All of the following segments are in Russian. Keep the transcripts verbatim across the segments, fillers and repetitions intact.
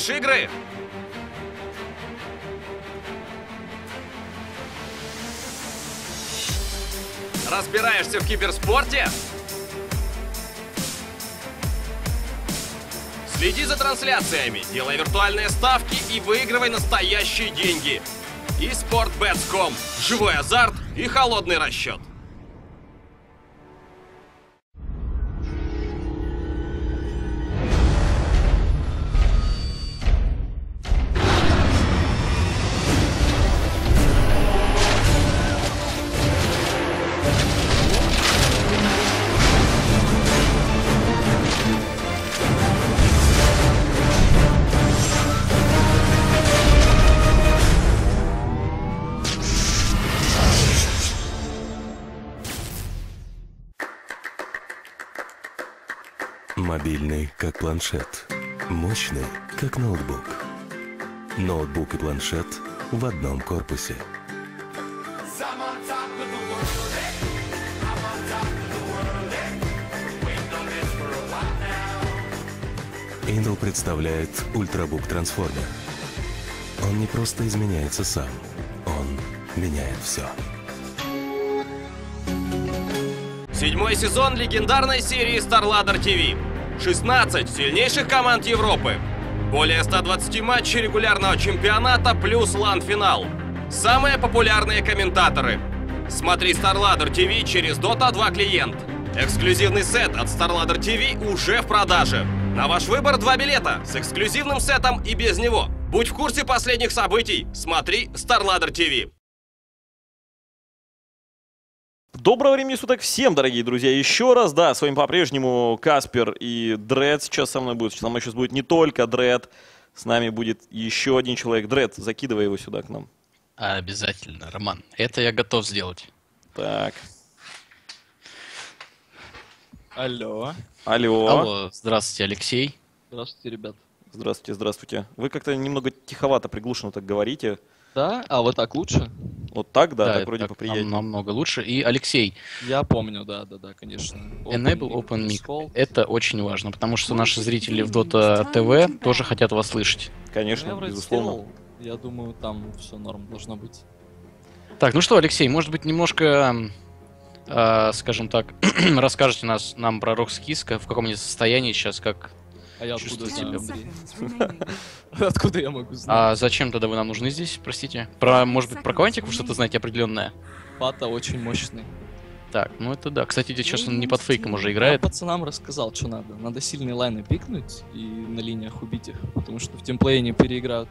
Любишь игры? Разбираешься в киберспорте? Следи за трансляциями, делай виртуальные ставки и выигрывай настоящие деньги. И спортбетс точка ком. Живой азарт и холодный расчет. Мобильный, как планшет. Мощный, как ноутбук. Ноутбук и планшет в одном корпусе. Intel представляет Ультрабук Трансформер. Он не просто изменяется сам, он меняет все. Седьмой сезон легендарной серии StarLadder ти ви. шестнадцать сильнейших команд Европы. Более ста двадцати матчей регулярного чемпионата плюс лан-финал. Самые популярные комментаторы. Смотри StarLadder ти ви через Дота два клиент. Эксклюзивный сет от StarLadder ти ви уже в продаже. На ваш выбор два билета с эксклюзивным сетом и без него. Будь в курсе последних событий. Смотри StarLadder ти ви. Доброго времени суток всем, дорогие друзья, еще раз, да, с вами по-прежнему Каспер и Дред сейчас со мной будет, со мной сейчас будет не только Дред, с нами будет еще один человек. Дред, закидывай его сюда к нам. Обязательно, Роман, это я готов сделать. Так. Алло. Алло. Алло, здравствуйте, Алексей. Здравствуйте, ребят. Здравствуйте, здравствуйте. Вы как-то немного тиховато, приглушенно так говорите. Да? А вот так лучше? Вот так, да, Да, так это вроде так поприятнее. нам- намного лучше. И, Алексей, Я помню, да, да, да, конечно. Enable Open Mic. Scroll. Это очень важно, потому что наши зрители в Dota ти ви тоже хотят вас слышать. Ну, Конечно, я вроде безусловно. сделал. Я думаю, там все норм должно быть. Так, ну что, Алексей, может быть, немножко, э, скажем так, расскажете нас, нам про Рокскис, в каком они состоянии сейчас, как... А я откуда Чувствую знаю, себя. Андрей? Откуда я могу знать? А зачем тогда вы нам нужны здесь, простите? Про, может быть, про Квантик вы что-то знаете определенное? Пата очень мощный. Так, ну это да. Кстати, ведь сейчас он не под фейком уже Я играет. пацанам рассказал, что надо. Надо сильные лайны пикнуть и на линиях убить их, потому что в тимплее не переиграют.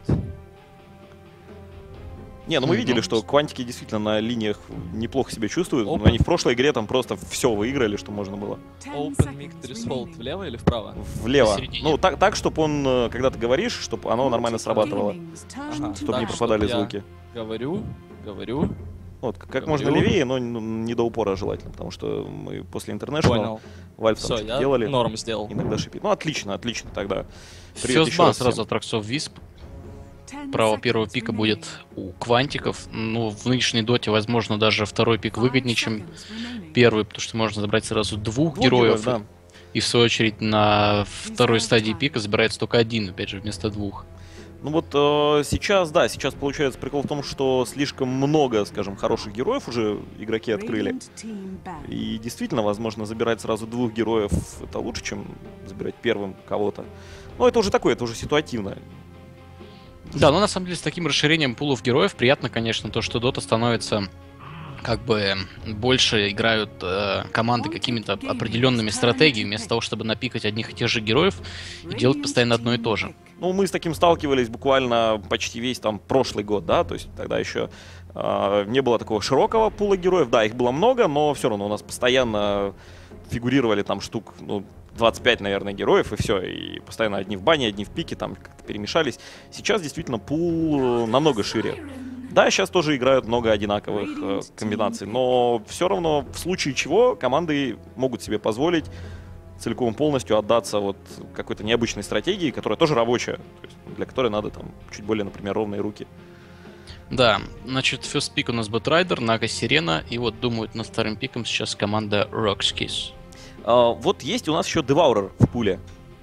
Не, ну мы Мгм. видели, что Квантики действительно на линиях неплохо себя чувствуют. Но Опа. они в прошлой игре там просто все выиграли, что можно было. Open mic threshold влево или вправо? Влево. Посередине. Ну, так, так чтобы он, э, когда ты говоришь, чтобы оно нормально срабатывало. Ага, Чтобы так, не пропадали чтоб я звуки. Говорю, говорю, Вот, как, как Говорю. можно левее, но ну, не до упора желательно, потому что мы после International понял. Valve там Все, что-то я делали. норм сделал. Иногда шипит. Ну, отлично, отлично тогда. Все Привет еще сбан раз сразу всем. от Роксов Висп. Право первого пика будет у Квантиков. Ну, в нынешней доте, возможно, даже второй пик выгоднее, чем первый, потому что можно забрать сразу двух, Двух героев. да. И в свою очередь на второй стадии пика забирается только один, опять же, вместо двух. Ну вот э, сейчас, да, сейчас получается прикол в том, что слишком много, скажем, хороших героев уже игроки открыли. И действительно, возможно, забирать сразу двух героев это лучше, чем забирать первым кого-то. Но это уже такое, это уже ситуативно. Да, но на самом деле с таким расширением пулов героев приятно, конечно, то, что Дота становится как бы больше играют э, команды какими-то определенными стратегиями, вместо того, чтобы напикать одних и тех же героев и делать постоянно одно и то же. Ну, мы с таким сталкивались буквально почти весь там прошлый год, да, то есть тогда еще э, не было такого широкого пула героев, да, их было много, но все равно у нас постоянно фигурировали там штук, ну, двадцать пять, наверное, героев, и все, и постоянно одни в бане, одни в пике, там как-то перемешались. Сейчас действительно пул намного шире. Да, сейчас тоже играют много одинаковых э, комбинаций, но все равно в случае чего команды могут себе позволить целиком полностью отдаться вот какой-то необычной стратегии, которая тоже рабочая, то есть для которой надо там чуть более, например, ровные руки. Да, значит, first пик у нас Бэтрайдер, Нага Сирена, и вот думают над вторым пиком сейчас команда Rockskis. А, вот есть у нас еще Деваурер в пуле.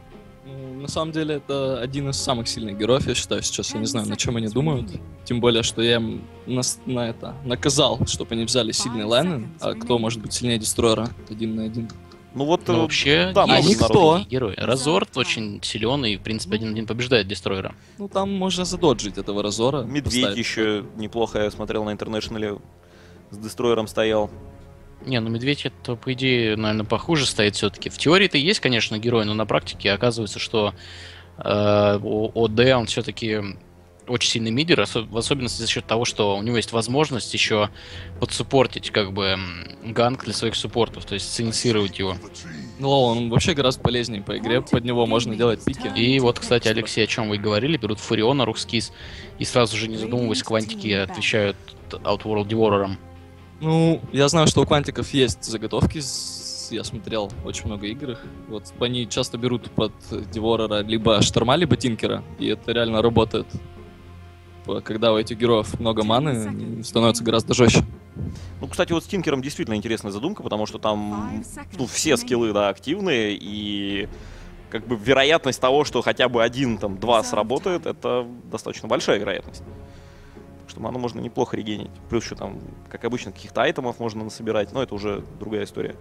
Ну, на самом деле, это один из самых сильных героев, я считаю, сейчас. Я не знаю, на чем они думают. Тем более, что я им нас- на это наказал, чтобы они взяли сильные лайны. А кто может быть сильнее Дестройера один на один? Ну вот, Ну, э, вообще, да, А есть много никто. народу. такие герои. Разорт очень силен и, в принципе, один на один побеждает Дестройера. Ну, там можно задоджить этого Разора. Медведь поставить. еще неплохо, я смотрел на интернешнале, с Дестройером стоял. Не, ну Медведь это, по идее, наверное, похуже стоит все-таки. В теории-то есть, конечно, герой, но на практике оказывается, что э, ОД, он все-таки очень сильный мидер, осо- в особенности за счет того, что у него есть возможность еще подсуппортить как бы м, ганг для своих суппортов, то есть синициировать его. Ну, он вообще гораздо полезнее по игре, под него можно делать пики. И вот, кстати, Алексей, о чем вы и говорили, берут Фуриона, Рукскис, и сразу же, не задумываясь, квантики отвечают Outworld Devourer'ом. Ну, я знаю, что у квантиков есть заготовки, с- я смотрел очень много игр их. Вот они часто берут под Деворера либо Шторма, либо Тинкера, и это реально работает. П- Когда у этих героев много маны, они становятся гораздо жестче. Ну, кстати, вот с Тинкером действительно интересная задумка, потому что там ну, все скиллы, да, активные, и как бы вероятность того, что хотя бы один, там, два сработает, это достаточно большая вероятность. Так что ману можно неплохо регенить. Плюс еще там, как обычно, каких-то айтемов можно насобирать, но это уже другая история.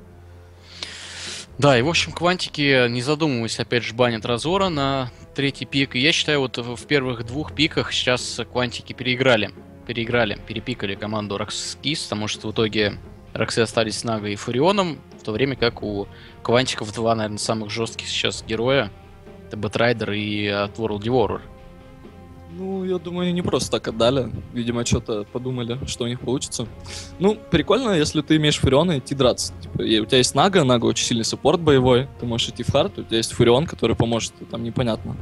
Да, и в общем, квантики, не задумываясь, опять же, банят Разора на третий пик. И я считаю, вот в в первых двух пиках сейчас квантики переиграли. Переиграли, перепикали команду Рокскис, потому что в итоге Роксы остались с Нагой и Фурионом, в то время как у квантиков два, наверное, самых жестких сейчас героя. Это Бэтрайдер и Outworld Devourer. Ну, я думаю, они не просто так отдали. Видимо, что-то подумали, что у них получится. Ну, прикольно, если ты имеешь Фуриона, идти драться. Типа, и у тебя есть Нага, Нага очень сильный саппорт боевой, ты можешь идти в хард, у тебя есть Фурион, который поможет, там непонятно.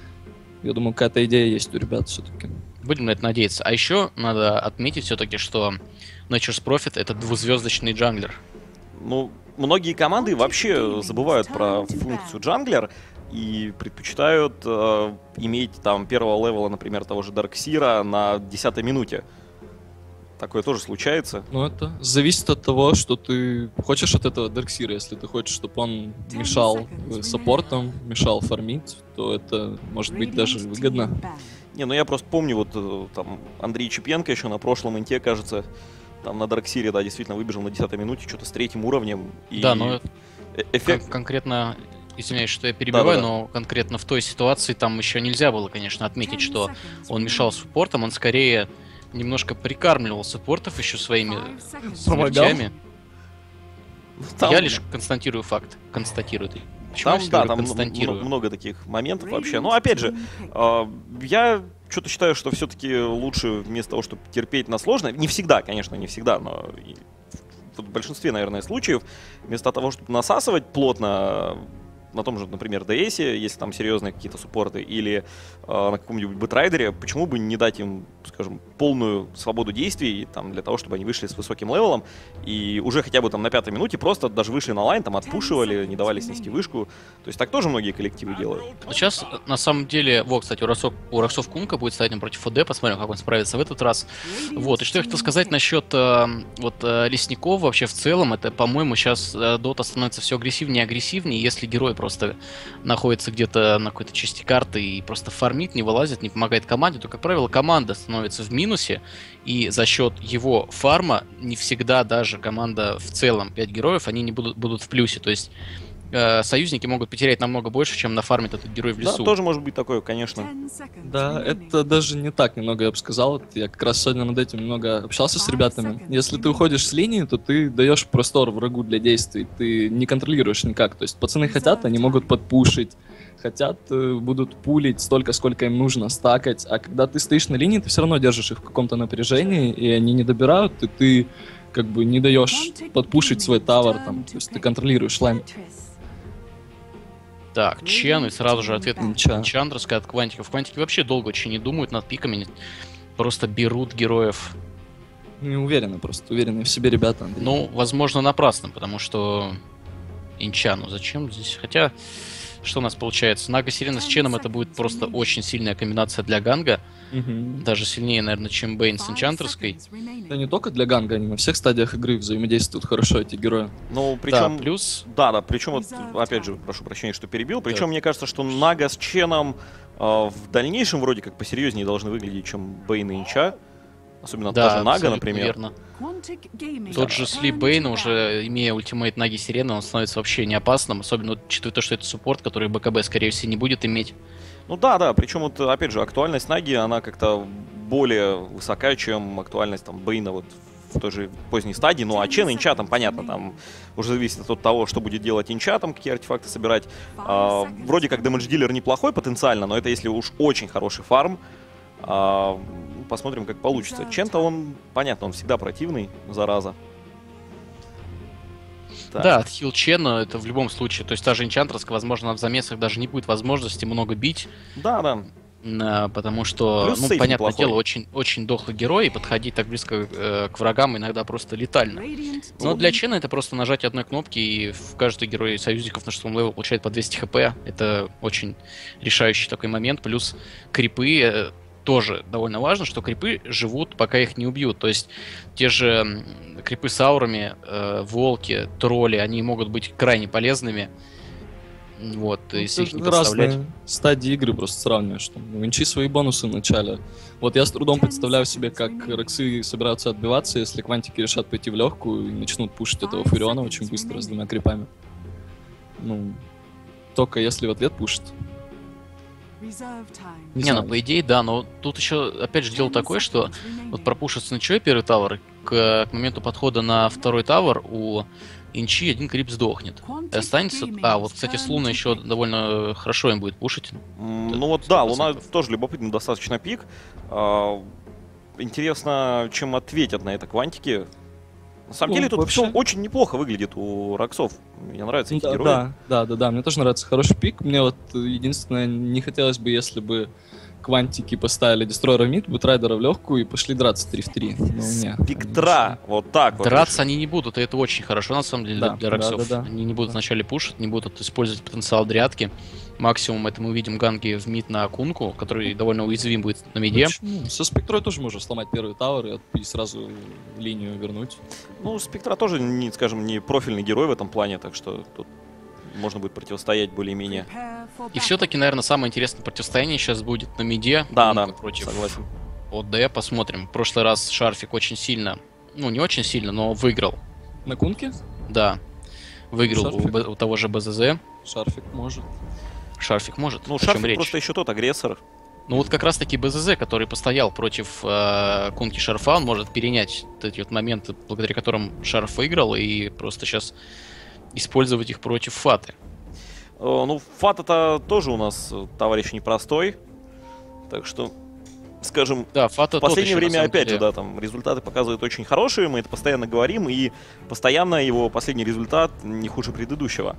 Я думаю, какая-то идея есть у ребят все-таки. Будем на это надеяться. А еще надо отметить все-таки, что Nature's Prophet — это двузвездочный джанглер. Ну, многие команды вообще забывают про функцию джанглер и предпочитают э, иметь там первого левела, например, того же Дарксира на десятой минуте. Такое тоже случается. Ну, это зависит от того, что ты хочешь от этого Дарксира. Если ты хочешь, чтобы он мешал э, саппортам, мешал фармить, то это может быть даже выгодно. Не, ну я просто помню, вот э, там Андрей Чепенко еще на прошлом инте, кажется, там на Дарксире, да, действительно выбежал на десятой минуте, что-то с третьим уровнем. И Да, но э- эффект... кон- конкретно, извиняюсь, что я перебиваю, Да-да-да. но конкретно в той ситуации там еще нельзя было, конечно, отметить, что он мешал суппортам, он скорее немножко прикармливал суппортов еще своими Помогал? смертями. Там- Я лишь констатирую факт. Констатирую. Почему Там, я да, говорю там м- констатирую? м- много таких моментов вообще. Но опять же, э, я что-то считаю, что все-таки лучше вместо того, чтобы терпеть на сложное, не всегда, конечно, не всегда, но и в в большинстве, наверное, случаев, вместо того, чтобы насасывать плотно на том же, например, ди эс, если там серьезные какие-то суппорты, или э, на каком-нибудь Бэтрайдере, почему бы не дать им, скажем, полную свободу действий, там, для того, чтобы они вышли с высоким левелом, и уже хотя бы там на пятой минуте просто даже вышли на лайн, там отпушивали, не давали снести вышку. То есть так тоже многие коллективы делают. Вот сейчас, на самом деле, вот, кстати, у, Росов, у Роксов Кунка будет стоять против ОД, посмотрим, как он справится в этот раз. Вот, и что я хотел сказать насчет э, вот э, лесников вообще в целом, это, по-моему, сейчас э, Дота становится все агрессивнее и агрессивнее, если герой просто находится где-то на какой-то части карты и просто фармит, не вылазит, не помогает команде, то, как правило, команда становится в минусе, и за счет его фарма не всегда даже команда в целом, пять героев, они не будут, будут в плюсе, то есть э, союзники могут потерять намного больше, чем нафармит этот герой в Да, лесу. тоже может быть такое, конечно. Да, это даже не так немного, я бы сказал. Вот я как раз сегодня над этим немного общался с ребятами. Если ты уходишь с линии, то ты даешь простор врагу для действий. Ты не контролируешь никак. То есть пацаны хотят, они могут подпушить. Хотят, э, будут пулить столько, сколько им нужно, стакать. А когда ты стоишь на линии, ты все равно держишь их в каком-то напряжении, и они не добирают, и ты как бы не даешь подпушить свой тавер. Там. То есть ты контролируешь лайн. Так, Чен, и сразу же ответ Чан. Чандровская от Квантиков. Квантики вообще долго очень не думают над пиками, не- просто берут героев. Не уверены просто, уверены в себе ребята. Андрей. Ну, возможно, напрасно, потому что Инчану зачем здесь? Хотя, что у нас получается? Нага Сирена с Ченом — это будет просто очень сильная комбинация для ганга. Мгм. Даже сильнее, наверное, чем Бейн с Энчантерской. Да не только для ганга, они на всех стадиях игры взаимодействуют хорошо, эти герои. Ну, Да, причем... плюс... Да, да, причем, вот, опять же, прошу прощения, что перебил. Причем, мне кажется, что Нага с Ченом э, в дальнейшем вроде как посерьезнее должны выглядеть, чем Бейн и Инча. Особенно Да, та же Нага, абсолютно например. верно. Тот же Слип Бейн, уже имея ультимейт Наги Сирена, он становится вообще не опасным. Особенно учитывая то, что это суппорт, который БКБ, скорее всего, не будет иметь. Ну да, да, причем вот, опять же, актуальность Наги, она как-то более высока, чем актуальность там Бейна вот в той же поздней стадии. Ну а Чен и Инча там, понятно, там уже зависит от того, что будет делать Инча, там какие артефакты собирать. А, вроде как дэмэдж-дилер неплохой потенциально, но это если уж очень хороший фарм. А, посмотрим, как получится. Чен-то он, понятно, он всегда противный, зараза. Так. Да, от хил Чена это в любом случае. То есть та же Энчантерска, возможно, в замесах даже не будет возможности много бить. Да, да. А, потому что, Плюс ну, сейф понятное неплохой. дело, очень, очень дохлый герой, и подходить так близко э, к врагам иногда просто летально. Но для Чена это просто нажатие одной кнопки, и в каждый герой союзников на шестом левел получает по двести хп. Это очень решающий такой момент. Плюс крипы, э, тоже довольно важно, что крипы живут, пока их не убьют. То есть те же м, крипы с аурами, э, волки, тролли, они могут быть крайне полезными. Вот, Ну, если их это не подставлять. разные стадии игры просто сравниваешь. Там, у Инчи свои бонусы в начале. Вот я с трудом представляю себе, как Роксы собираются отбиваться, если Квантики решат пойти в легкую и начнут пушить этого Фуриона очень быстро с двумя крипами. Ну, только если в ответ пушит. Не, знаю. ну по идее, да, но тут еще, опять же, дело такое, что вот пропушится ничего первый тавер, к, к моменту подхода на второй тавер у Инчи один крип сдохнет. И останется... А, вот, кстати, с Луной еще довольно хорошо им будет пушить. М, Это Ну вот да, сто Луна процентов. тоже любопытный достаточно пик. А, Интересно, чем ответят на это Квантики. На самом Ну, деле тут вообще- все очень неплохо выглядит у Роксов. Мне нравятся эти Да, герои. да, да, да, да, мне тоже нравится хороший пик. Мне вот э, единственное, не хотелось бы, если бы Квантики поставили Дестройера в мид, Бутрайдера в легкую и пошли драться три в три. Но не. Спектра, вот так вот. Драться они не будут, и это очень хорошо, на самом деле, Да, для, для да, Роксов. да, да. Они не будут Да. вначале пушить, не будут использовать потенциал дрядки. Максимум это мы увидим ганги в мид на Кунку, который довольно уязвим будет на миде. Ну, со Спектрой тоже можно сломать первый тавер и, от- и сразу в линию вернуть. Ну, Спектра тоже, не, скажем, не профильный герой в этом плане, так что тут можно будет противостоять более-менее. И все-таки, наверное, самое интересное противостояние сейчас будет на миде. Да, Кунка да, против согласен. ОД. Посмотрим. В прошлый раз Шарфик очень сильно, ну не очень сильно, но выиграл. На Кунке Да. Выиграл у, Шарфик? Б- у того же БЗЗ. Шарфик может. Шарфик может. Ну, о чем Шарфик речь? просто еще тот агрессор. Ну вот как раз таки БЗЗ, который постоял против э, Кунки Шарфа, он может перенять вот эти вот моменты, благодаря которым Шарф выиграл, и просто сейчас использовать их против Фаты. Э, Ну, Фат это тоже у нас э, товарищ непростой. Так что, скажем, Да, Фата в последнее тот еще, на время, самом опять деле. же, да, там результаты показывают очень хорошие, мы это постоянно говорим, и постоянно его последний результат не хуже предыдущего.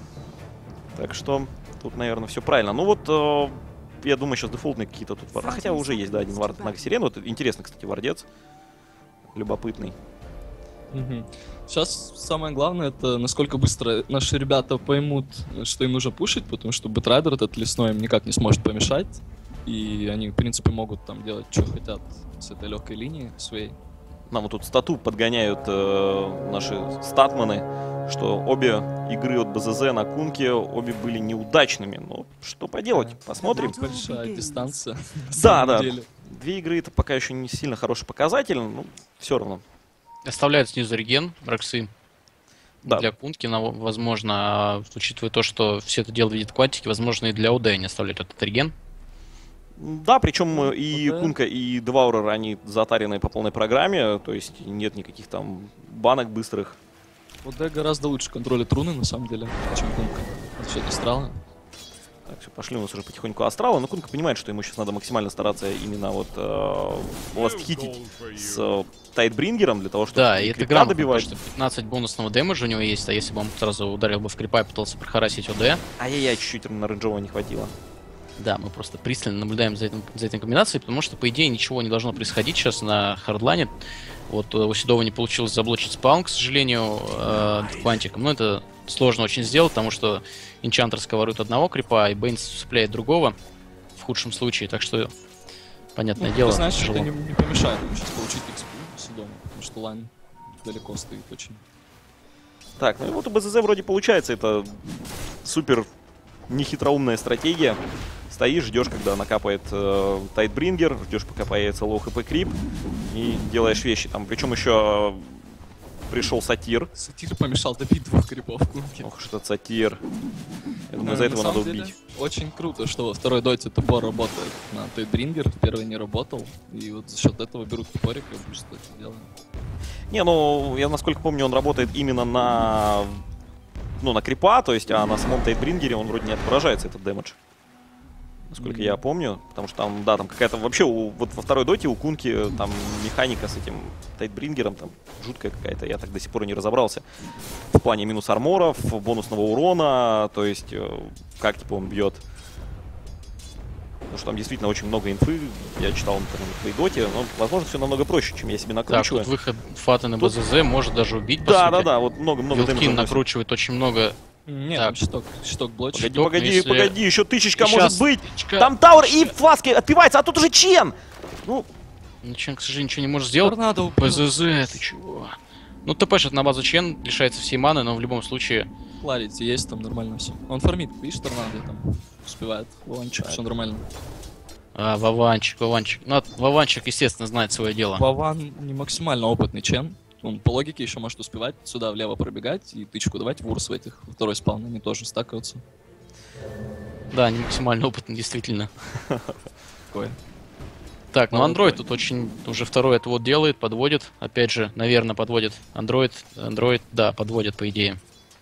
Так что тут, наверное, все правильно. Ну вот, э, я думаю, сейчас дефолтные какие-то тут... вар- А хотя уже есть, да, один вард на Сирен. Вот интересно, кстати, вардец. Любопытный. Мгм. Сейчас самое главное, это насколько быстро наши ребята поймут, что им нужно пушить, потому что Бэтрайдер этот лесной им никак не сможет помешать. И они, в принципе, могут там делать, что хотят с этой легкой линии своей. Нам вот тут стату подгоняют э, наши статманы, что обе игры от БЗЗ на Кунке, обе были неудачными. Ну, что поделать, посмотрим. Большая дистанция. на Да, самом да. деле. Две игры это пока еще не сильно хороший показатель, но все равно. Оставляют снизу реген, Роксы. Да. Для Кунки, но, возможно, а, учитывая то, что все это дело видят Квантики, возможно, и для ОД они оставляют этот реген. Да, причем и да. Кунка, и Деваурер, они затарены по полной программе, то есть нет никаких там банок быстрых. ОД гораздо лучше контролит руны, на самом деле, чем Кунка. Это все Астрала. Так, все, пошли у нас уже потихоньку астралы, но Кунка понимает, что ему сейчас надо максимально стараться именно вот э, ластхитить с э, Тайтбрингером для того, чтобы Да, и и это крипта грамотно, добивать. потому что пятнадцать бонусного дэмэджа у него есть, а если бы он сразу ударил бы в крипа и пытался прохарасить ОД, Ай-яй-яй, чуть-чуть на рейнджового не хватило. да, мы просто пристально наблюдаем за, этим, за этой комбинацией, потому что, по идее, ничего не должно происходить сейчас на хардлайне. Вот э, у Седова не получилось заблочить спаун, к сожалению, э, Квантиком, но это сложно очень сделать, потому что Энчантерска ворует одного крипа, и Бейн цепляет другого в худшем случае, так что понятное Ну, дело, это значит, тяжело. это не, не помешает ему сейчас получить экспу с дома, потому что лайн далеко стоит очень. Так, ну и вот у БЗЗ вроде получается. Это супер нехитроумная стратегия. Стоишь, ждешь, когда накапает э, Тайтбрингер, ждешь, пока появится лоу хп крип, и делаешь вещи. Там, причем еще пришел Сатир. Сатир помешал добить двух крипов в кунке. Ох, что Сатир. Я думаю, Ну, за на этого надо самом деле, убить. Очень круто, что во второй доте топор работает на Тайтбрингер, в первой не работал. И вот за счет этого берут топорик и бустят это дело. Не, ну, я насколько помню, он работает именно на... Ну, на крипа, то есть, а на самом Тайтбрингере он вроде не отображается, этот дэмэдж. Насколько Mm. я помню. Потому что там, да, там какая-то... Вообще, у, вот во второй доте у Кунки там механика с этим Тайтбрингером там жуткая какая-то. Я так до сих пор и не разобрался. В плане минус арморов, бонусного урона, то есть, э, как, типа, он бьет. Потому что там действительно очень много инфы. Я читал там, на твоей доте. Но, возможно, все намного проще, чем я себе Так, накручиваю. тут выход Фаты на Тут- БЗЗ может даже убить, по Да, сути. да, да, вот много-много Вилкин дэмэджа наносит. накручивает очень много. Нет, Так. там щиток, щиток блочит. Погоди, Щиток, погоди, если- погоди, еще тысячка Сейчас, может быть. тычка. Там Тауэр и фласки отпивается, а тут уже Чен. Ну, Ну, Чен, к сожалению, ничего не может сделать. Торнадо упал. ПЗЗ, ты чего? Ну, ТПшит на базу Чен, лишается всей маны, но в любом случае... Кларити есть, там нормально все. Он фармит, видишь, торнадо там успевает. Вованчик, все нормально. А, Вованчик, Вованчик. Ну, от- Вованчик, естественно, знает свое дело. Вован не максимально опытный чен. Он по логике еще может успевать сюда влево пробегать и тычку давать в урс в этих. Второй спаун, они тоже стакаются. Да, не максимально опытный, действительно. Такое. Так, ну Молодой. Android тут очень уже второй это вот делает, подводит. Опять же, наверное, подводит. Android, Android, да, подводит, по идее.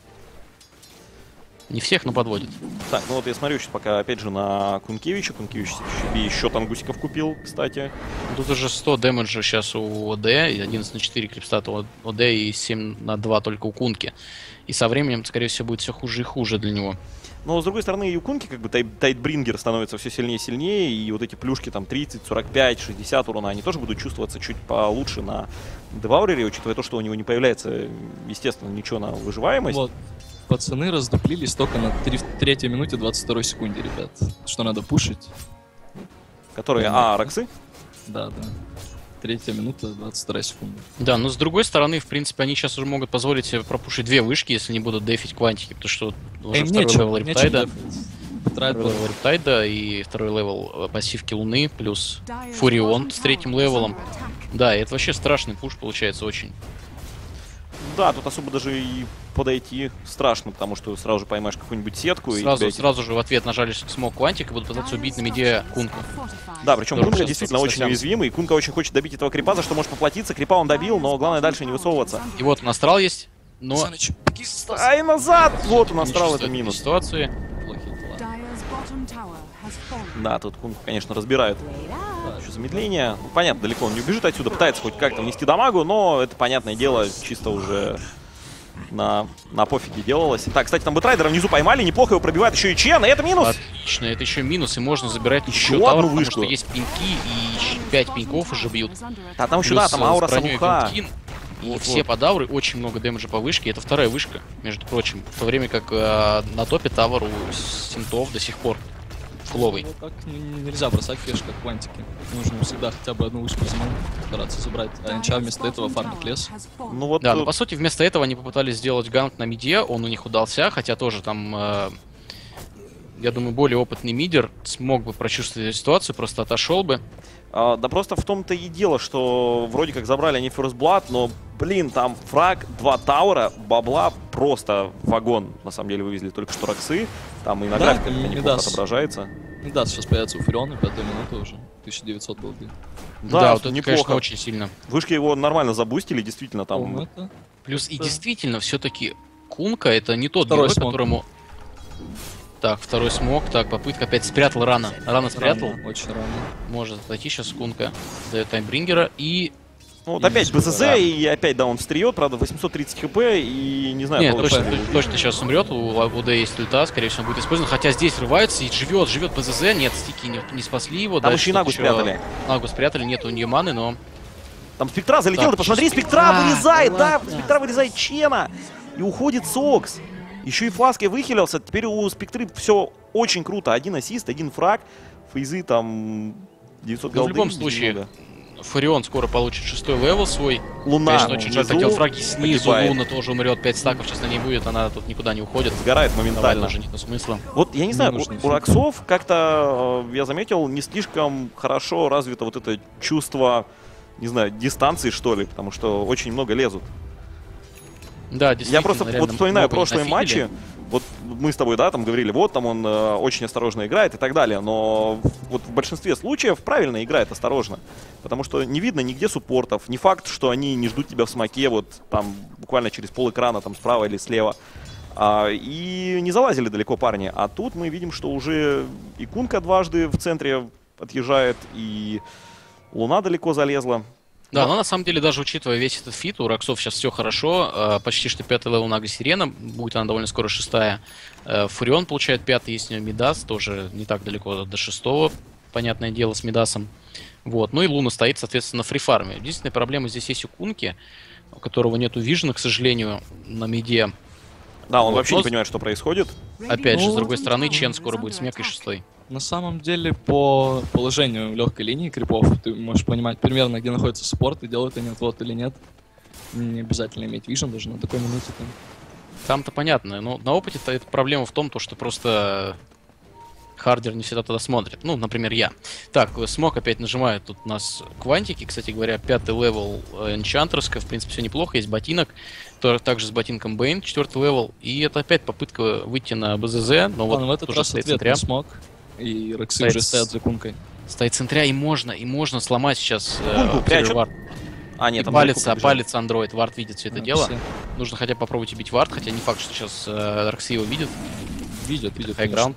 Не всех, но подводит. так, ну вот я смотрю сейчас пока, опять же, на Кункевича. Кункевич себе еще тангусиков купил, кстати. Тут уже сто дэмэджа сейчас у ОД, и одиннадцать на четыре крипстата у ОД и семь на два только у Кунки. И со временем, скорее всего, будет все хуже и хуже для него. Но, с другой стороны, и у Кунки как бы тай- Тайтбрингер становится все сильнее и сильнее, и вот эти плюшки там тридцать, сорок пять, шестьдесят урона, они тоже будут чувствоваться чуть получше на Деваурере, учитывая то, что у него не появляется, естественно, ничего на выживаемость. Вот. Пацаны раздуплились только на три- третьей минуте двадцать второй секунде, ребят. Что надо пушить? Которые, а, Роксы? Да, да. Третья минута, двадцать вторая секунда. Да, но с другой стороны, в принципе, они сейчас уже могут позволить себе пропушить две вышки, если не будут дефить квантики, потому что уже Им второй нечем, левел нечем Рептайда. дефать. Трайд Второй левел Рептайда и второй левел э, пассивки Луны, плюс Фурион с третьим левелом. Да, и это вообще страшный пуш получается очень. Да, тут особо даже и подойти страшно, потому что сразу же поймаешь какую-нибудь сетку. и Сразу, тебя эти- сразу же в ответ нажали смог Квантик и будут пытаться убить на миде Кунку. Да, причем Тоже Кунка сейчас действительно просто очень совсем. уязвимый, и Кунка очень хочет добить этого крипа, за что может поплатиться. Крипа он добил, но главное дальше не высовываться. И вот у нас Астрал есть, но... Саныч, беги, Стас. Ай, назад! Вот у нас не Астрал, это чувствует этой минус. ситуации. Плохие дела. Да, тут Кунку, конечно, разбирают. Еще замедление. Ну, понятно, далеко он не убежит отсюда, пытается хоть как-то внести дамагу, но это, понятное дело, чисто уже на, на пофиге делалось. Так, кстати, там Бэтрайдера внизу поймали, неплохо его пробивает еще и Чен, и это минус! Отлично, это еще минус, и можно забирать Еще еще одну тавер, потому вышку. что есть пинки, и пять пинков уже бьют. А там еще, Плюс, да, там э, аура с броней Самуха. Вилкин, И Вот, все вот. подавры, очень много дэмэджа по вышке. Это вторая вышка, между прочим. В то время как э, на топе тавер у синтов до сих пор фуловый. Ну, так н- нельзя бросать феш, как квантики. Нужно всегда хотя бы одну вышку замануть, стараться забрать. А Энча вместо этого фармит лес. Ну вот, Да, э, но по сути вместо этого они попытались сделать ганк на миде, он у них удался, хотя тоже там, э, я думаю, более опытный мидер смог бы прочувствовать эту ситуацию, просто отошел бы. а, да просто в том-то и дело, что вроде как забрали они First Blood, но, блин, там фраг, два таура, бабла, просто вагон, на самом деле, вывезли только что Роксы. Там и на Да, графиках и это не неплохо даст. отображается. Не даст сейчас появится у Фуриона, пятая минута уже. тысяча девятьсот был бит. Да, вот это, неплохо. конечно, очень сильно. Вышки его нормально забустили, действительно, там... Ну, это Плюс и Да. действительно, все-таки Кунка это не тот Второй герой, смог. которому... Так, второй смог, так, попытка опять спрятал рано. Рано спрятал, рано, очень рано. может отойти сейчас Кунка, дает таймбрингера и... Ну вот И опять сколько, БЗЗ, да. и опять, да, он встреет, правда, восемьсот тридцать хп, и не знаю... Нет, получится точно, ли. точно сейчас умрет, у УД есть ульта, скорее всего, он будет использован, хотя здесь рывается и живет, живет ПЗЗ, нет, стики не, не спасли его. Там дальше еще и тут Нагу спрятали. Нагу спрятали, нет у нее маны, но... Там Спектра залетел, Так, ты посмотри, Спектра, Спектра вырезает, да, ладно. Спектра вырезает Чена, и уходит Сокс. Еще и Флаской выхилился, теперь у Спектры все очень круто, один ассист, один фраг, фейзы там девятьсот Но в голды. любом случае, немного. Фарион скоро получит шестой левел свой. Луна Конечно, очень внизу хотел фраги снизу, погибает. Луна тоже умрет, пять стаков сейчас на ней будет, она тут никуда не уходит. Сгорает Давай, моментально. даже нет смысла. Вот, я не знаю, нужно у, у всё. Роксов как-то, э, я заметил, не слишком хорошо развито вот это чувство, не знаю, дистанции, что ли, потому что очень много лезут. Да, действительно. Я просто реально вот вспоминаю много прошлые нафигели. матчи, вот мы с тобой, да, там говорили, вот там он э, очень осторожно играет и так далее, но вот в большинстве случаев правильно играет осторожно, потому что не видно нигде суппортов, не факт, что они не ждут тебя в смоке, вот там буквально через пол экрана, там справа или слева, а, и не залазили далеко парни, а тут мы видим, что уже и Кунка дважды в центре отъезжает, и Луна далеко залезла. Да, но на самом деле, даже учитывая весь этот фит, у Роксов сейчас все хорошо. э, Почти что пятый левел Нага Сирена, будет она довольно скоро шестая. Э, Фурион получает пятый, есть у него Мидас, тоже не так далеко до шестого, понятное дело, с Мидасом. Вот. Ну и Луна стоит, соответственно, на фрифарме. Единственная проблема здесь есть у Кунки, у которого нету вижена, к сожалению, на миде. Да, он Вот, вообще но- не понимает, что происходит. Опять же, с Ну, другой стороны, Чен скоро будет с мекой шестой. На самом деле, по положению легкой линии крипов, ты можешь понимать примерно, где находится спорт, и делают они отвод или нет. Не обязательно иметь вижен даже на такой минуте. Там. Там-то понятно, но на опыте-то эта проблема в том, то, что просто хардер не всегда туда смотрит. Ну, например, я. Так, смог опять нажимает тут у нас квантики. Кстати говоря, пятый левел энчантерска. В принципе, все неплохо. Есть ботинок. То- Также с ботинком Бэйн, четвертый левел. И это опять попытка выйти на БЗЗ. Но вот Ладно, в этот тоже раз стоит ответ центря. не смог. И Роксы Стоит уже с- стоят за Кункой. Стоит центря, и можно, и можно сломать сейчас э, Кунку прячут. вард. А, И нет, там палится, далеко побежал. палится андроид. Вард видит все это Ну, дело. все. Нужно хотя бы попробовать убить вард, хотя не факт, что сейчас э, Рокси его видит. Видят, видят. Хайграунд.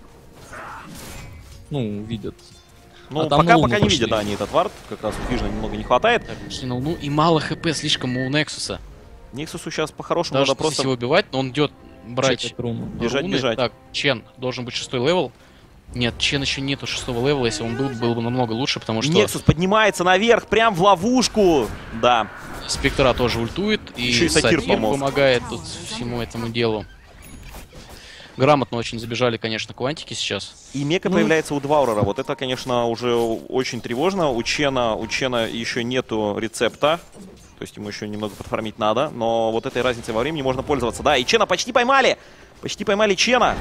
Ну, видят. Ну, А там пока, на Луну пока не пошли. видят, да, они этот вард, как раз вижу, немного не хватает. Так, пошли на Луну. И мало хп слишком у Нексуса. Нексусу сейчас по-хорошему Даже надо просто просто его убивать, но он идет брать Чекать руну. бежать, руны. бежать. Так, Чен должен быть шестой левел. Нет, Чен еще нету шестого левела. Если он был, было бы намного лучше, потому что Нексус поднимается наверх, прям в ловушку. Да. Спектра тоже ультует. И Еще и Сатир Сатир помог. помогает тут всему этому делу. Грамотно очень забежали, конечно, квантики сейчас. И мека Ну. появляется у Дваурера. Вот это, конечно, уже очень тревожно. У Чена, у Чена еще нету рецепта. То есть ему еще немного подформить надо. Но вот этой разницей во времени можно пользоваться. Да, и Чена почти поймали. Почти поймали Чена.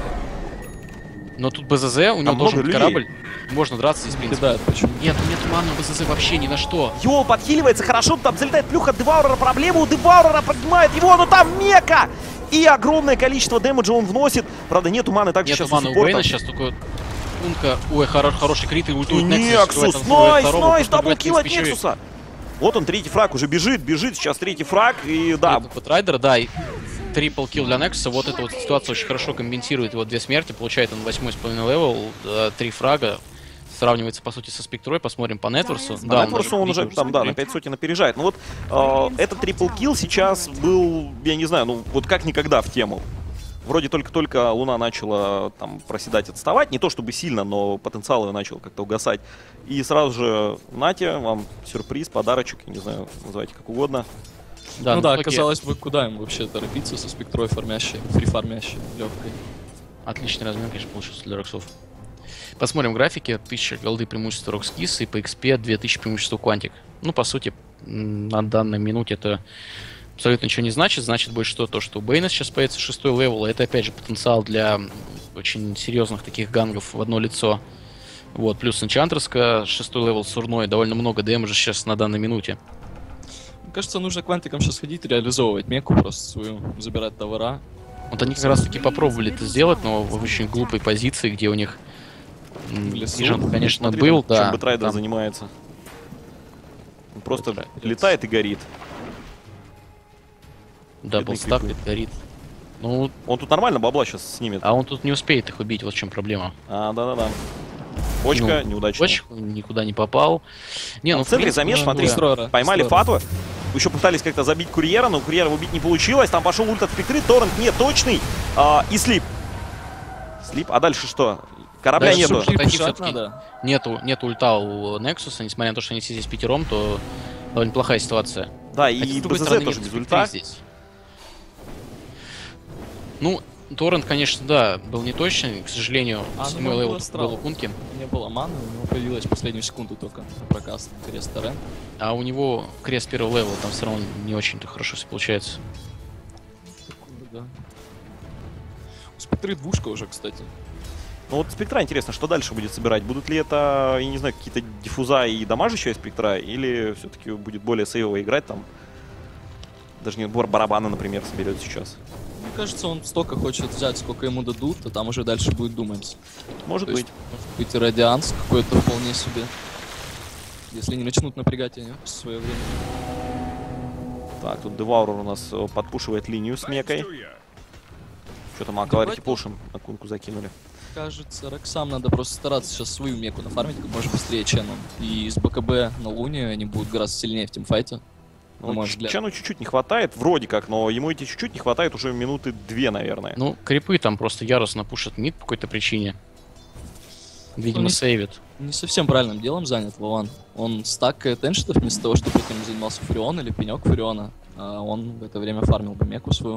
Но тут БЗЗ, у него много должен быть людей. корабль. Можно драться здесь, в принципе. Кидают почему. Нет, нет маны у БЗЗ вообще ни на что. Йол подхиливается хорошо. Там залетает плюха от Деваурера. Проблема у Деваурера. Поднимает его, но там мека. И огромное количество дэмэджа он вносит. Правда, нету маны также Нет сейчас маны у у суппорта. Бэйна, сейчас только Кунка. Ой, хоро- хороший крит и И ультует Нексус, найс, найс, даблкил от Нексуса. Вот он, третий фраг, уже бежит, бежит, сейчас третий фраг, и да, Райдер, да, и трипл килл для Нексуса. Вот эта вот ситуация очень хорошо компенсирует его две смерти. Получает он восьмой с половиной левел, э, три фрага. Сравнивается, по сути, со Спектрой. Посмотрим по Нетворсу. по Нетворсу он уже там, да, на пять сотен опережает. Ну вот, э, этот трипл килл сейчас был, я не знаю, ну вот как никогда в тему. Вроде только-только Луна начала там проседать, отставать. Не то чтобы сильно, но потенциал ее начал как-то угасать. И сразу же, нате, вам сюрприз, подарочек, я не знаю, называйте как угодно. Да, ну да, итоге казалось бы, куда им вообще торопиться со спектрой фармящей, фрифармящей, легкой. Отличный размен, конечно, получился для Роксов. Посмотрим графики. тысяча голды преимущество Рокскис и по экспе две тысячи преимущество Quantic. Ну, по сути, м, на данной минуте это абсолютно ничего не значит. Значит больше что, то, что у Бэйна сейчас появится шестой левел. А это, опять же, потенциал для очень серьезных таких гангов в одно лицо. Вот, плюс Энчантерска, шестой левел Сурной. Довольно много дэмэджа сейчас на данной минуте. Мне кажется, нужно квантикам сейчас ходить, реализовывать меку просто свою, забирать товара. Вот они как раз таки попробовали это сделать, но в очень глупой позиции, где у них м, В лесу. Вижен, конечно, Смотри, был, там, да. чем Бэтрайдер там- занимается. Он просто Бэтрайдер. летает и горит. Дабл Бедный стакает, горит. Ну, Он тут нормально бабла сейчас снимет. а он тут не успеет их убить, вот в чем проблема. А, да-да-да. Бочка Ну, неудачная. Бочку никуда не попал. Не, А ну в центре принципе, замес, ну, смотри, да. Дестройера, поймали Дестройера. Фату. Еще пытались как-то забить Курьера, но Курьера убить не получилось. Там пошел ульт от Спектры, Торрент не точный. А, и Слип. Слип, а дальше что? Корабля Дальше нету. что? Отойти Пушать всё-таки. надо. Нету, нету ульта у Нексуса, несмотря на то, что они все здесь пятером, то довольно плохая ситуация. Да, Хотя, и с другой БЗЗ стороны, тоже нет без Спектры ульта. здесь. Ну, Торрент, конечно, да, был неточный, к сожалению, А, ну, седьмой он левел был астрал. был у Кунки. Не было маны, у него появилась в последнюю секунду только прокаст крест Торрент. А у него крест первого левела, там все равно не очень-то хорошо все получается. Секунду, да. У Спектры двушка уже, кстати. Ну вот спектра интересно, что дальше будет собирать? Будут ли это, я не знаю, какие-то диффуза и дамажащие спектра, или все-таки будет более сейвово играть там? Даже не бар- барабаны, например, соберет сейчас. Мне кажется, он столько хочет взять, сколько ему дадут, а там уже дальше будет думать. Может То быть. есть, может быть, и радианс какой-то вполне себе. Если не начнут напрягать они в свое время. Так, тут Деваурер у нас э, подпушивает линию с мекой. Что там, Акварити Potion на кунку закинули. Кажется, Роксам надо просто стараться сейчас свою меку нафармить как можно быстрее Чену. И с БКБ на Луне они будут гораздо сильнее в тимфайте. на Ну, мой Ч- взгляд. Чану чуть-чуть не хватает, вроде как, но ему эти чуть-чуть не хватает уже минуты две, наверное. Ну, крипы там просто яростно пушат мид по какой-то причине. Видимо, не- сейвит. Не совсем правильным делом занят Вован. Он стакает эншитов вместо того, чтобы этим занимался Фурион или пенек Фуриона. А он в это время фармил бы меку свою.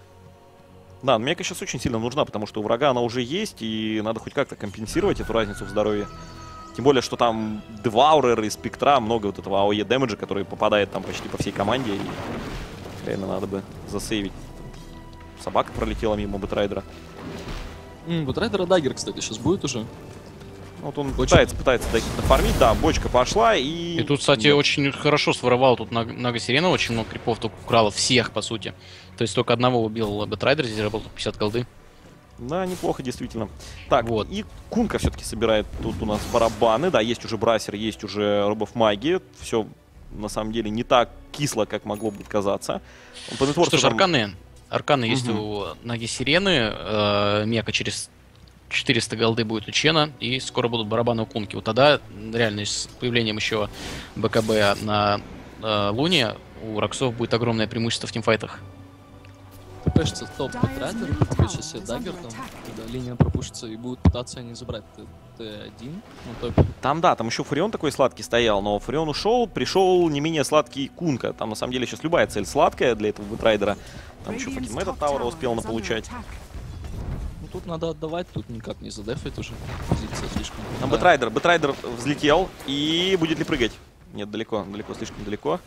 Да, но мека сейчас очень сильно нужна, потому что у врага она уже есть, и надо хоть как-то компенсировать эту разницу в здоровье. Тем более, что там Деваурер и Спектра, много вот этого АОЕ дэмэджа, который попадает там почти по всей команде, и реально надо бы засейвить. Собака пролетела мимо Бэтрайдера. М, вот Райдера Даггер, кстати, сейчас будет уже. Вот он Бочка. пытается, пытается дохи- дофармить, да, бочка пошла, и... И тут, кстати, Да. очень хорошо своровал тут Наг- Нага Сирена, очень много крипов только украла всех, по сути. То есть только одного убил Бэтрайдер, здесь работал пятьдесят голды. Да, неплохо, действительно. Так, Вот. и Кунка все-таки собирает тут у нас барабаны. Да, есть уже Брасер, есть уже Робов Магии. Все, на самом деле, не так кисло, как могло бы казаться. Он по нетворцу Что ж, там- арканы. Арканы есть Мгм. у Наги Сирены, э, мека через четыреста голды будет у Чена, и скоро будут барабаны у Кунки. Вот тогда, реально, с появлением еще БКБ на э, Луне, у Роксов будет огромное преимущество в тимфайтах. ТПшится топ Бэтрайдер, включит себе Даггер там, когда линия пропушится, и будут пытаться они забрать Т один на топе. Там, да, там еще Фурион такой сладкий стоял, но Фурион ушел, пришел не менее сладкий Кунка. Там, на самом деле, сейчас любая цель сладкая для этого Бэтрайдера. Там еще Фатимета Таура успел наполучать. Ну тут надо отдавать, тут никак не задефать уже. Позиция слишком. Там крутая. Бэтрайдер. Бэтрайдер взлетел, и будет ли прыгать? Нет, далеко, далеко, слишком далеко.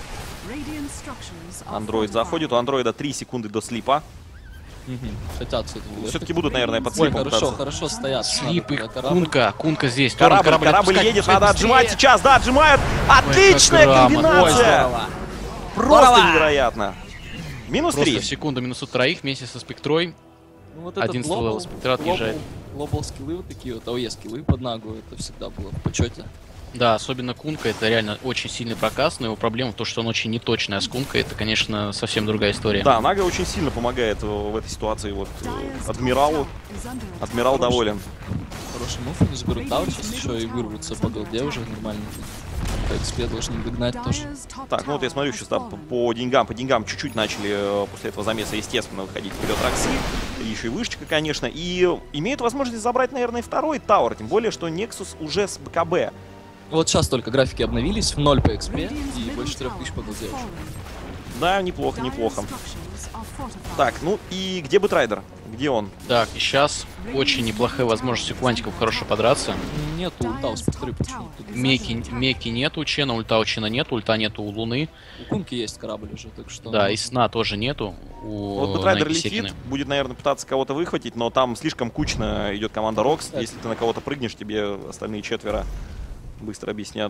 Андроид заходит, у андроида три секунды до слипа. Мгм. Хотят с этого Все-таки будут, наверное, под Ой, слипом хорошо, пытаться. хорошо стоят. Слип Надо, их, когда корабль- Кунка, Кунка здесь. Корабль, Торрент, корабль, отпускать, едет, пускай надо быстрее. отжимать сейчас, да, отжимают. Отличная как грамотно. комбинация. Ой, Просто Здорово. невероятно. Минус Просто три. в секунду минусу троих вместе со Спектрой. Ну, вот Один этот ствол глобал- Спектра отъезжает. глобал- глобал скиллы вот такие вот, АОЕ скиллы под нагу, это всегда было в почете. Да, особенно Кунка, это реально очень сильный проказ, но его проблема в том, что он очень неточный, а с Кункой это, конечно, совсем другая история. Да, Нага очень сильно помогает э, в этой ситуации вот э, Адмиралу. Адмирал доволен. Хороший мув, они заберут таун, сейчас еще и вырвутся по голде уже нормально. По экспе должны догнать тоже. Так, ну вот я смотрю сейчас да, по, по деньгам, по деньгам чуть-чуть начали э, после этого замеса, естественно, выходить вперед Рокси. И еще и вышечка, конечно. И имеют возможность забрать, наверное, и второй тауэр. Тем более, что Нексус уже с БКБ. Вот сейчас только графики обновились, в ноль по экспе и больше трех тысяч по голде уже. Да, неплохо, неплохо. Так, ну и где Бэтрайдер? Где он? Так, и сейчас очень неплохая возможность у Квантиков хорошо подраться. Нету ульта у Спектры почему-то. Меки, меки нету у Чена, ульта у Чена нету, ульта нету у Луны. У Кунки есть корабль уже, так что... Да, и сна тоже нету у Вот Бэтрайдер Наги летит, Сирены. будет, наверное, пытаться кого-то выхватить, но там слишком кучно идет команда Рокс. Так. Если ты на кого-то прыгнешь, тебе остальные четверо быстро объяснят.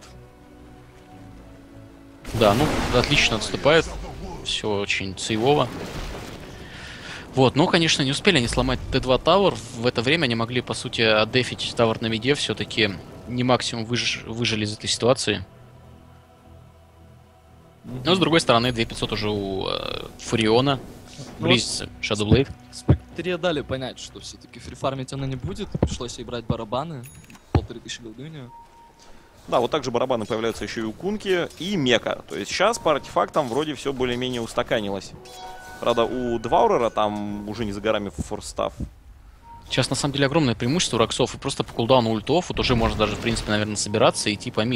Да, ну, отлично отступают. Все очень сейвово. Вот, ну, конечно, не успели они сломать Т два Тауэр. В это время они могли, по сути, отдефить Тауэр на миде. Все-таки не максимум выж... выжили из этой ситуации. Но, с другой стороны, две тысячи пятьсот уже у э, Фуриона. Ну, Близ Shadowblade. Спектре дали понять, что все-таки фрифармить она не будет, пришлось ей брать барабаны. Полторы тысячи голды у нее. Да, вот также барабаны появляются еще и у Кунки и Мека. То есть сейчас по артефактам вроде все более-менее устаканилось. Правда, у Дваурера там уже не за горами форстав. Сейчас, на самом деле, огромное преимущество у Роксов. И просто по кулдауну ультов вот уже можно даже, в принципе, наверное, собираться и идти по миду.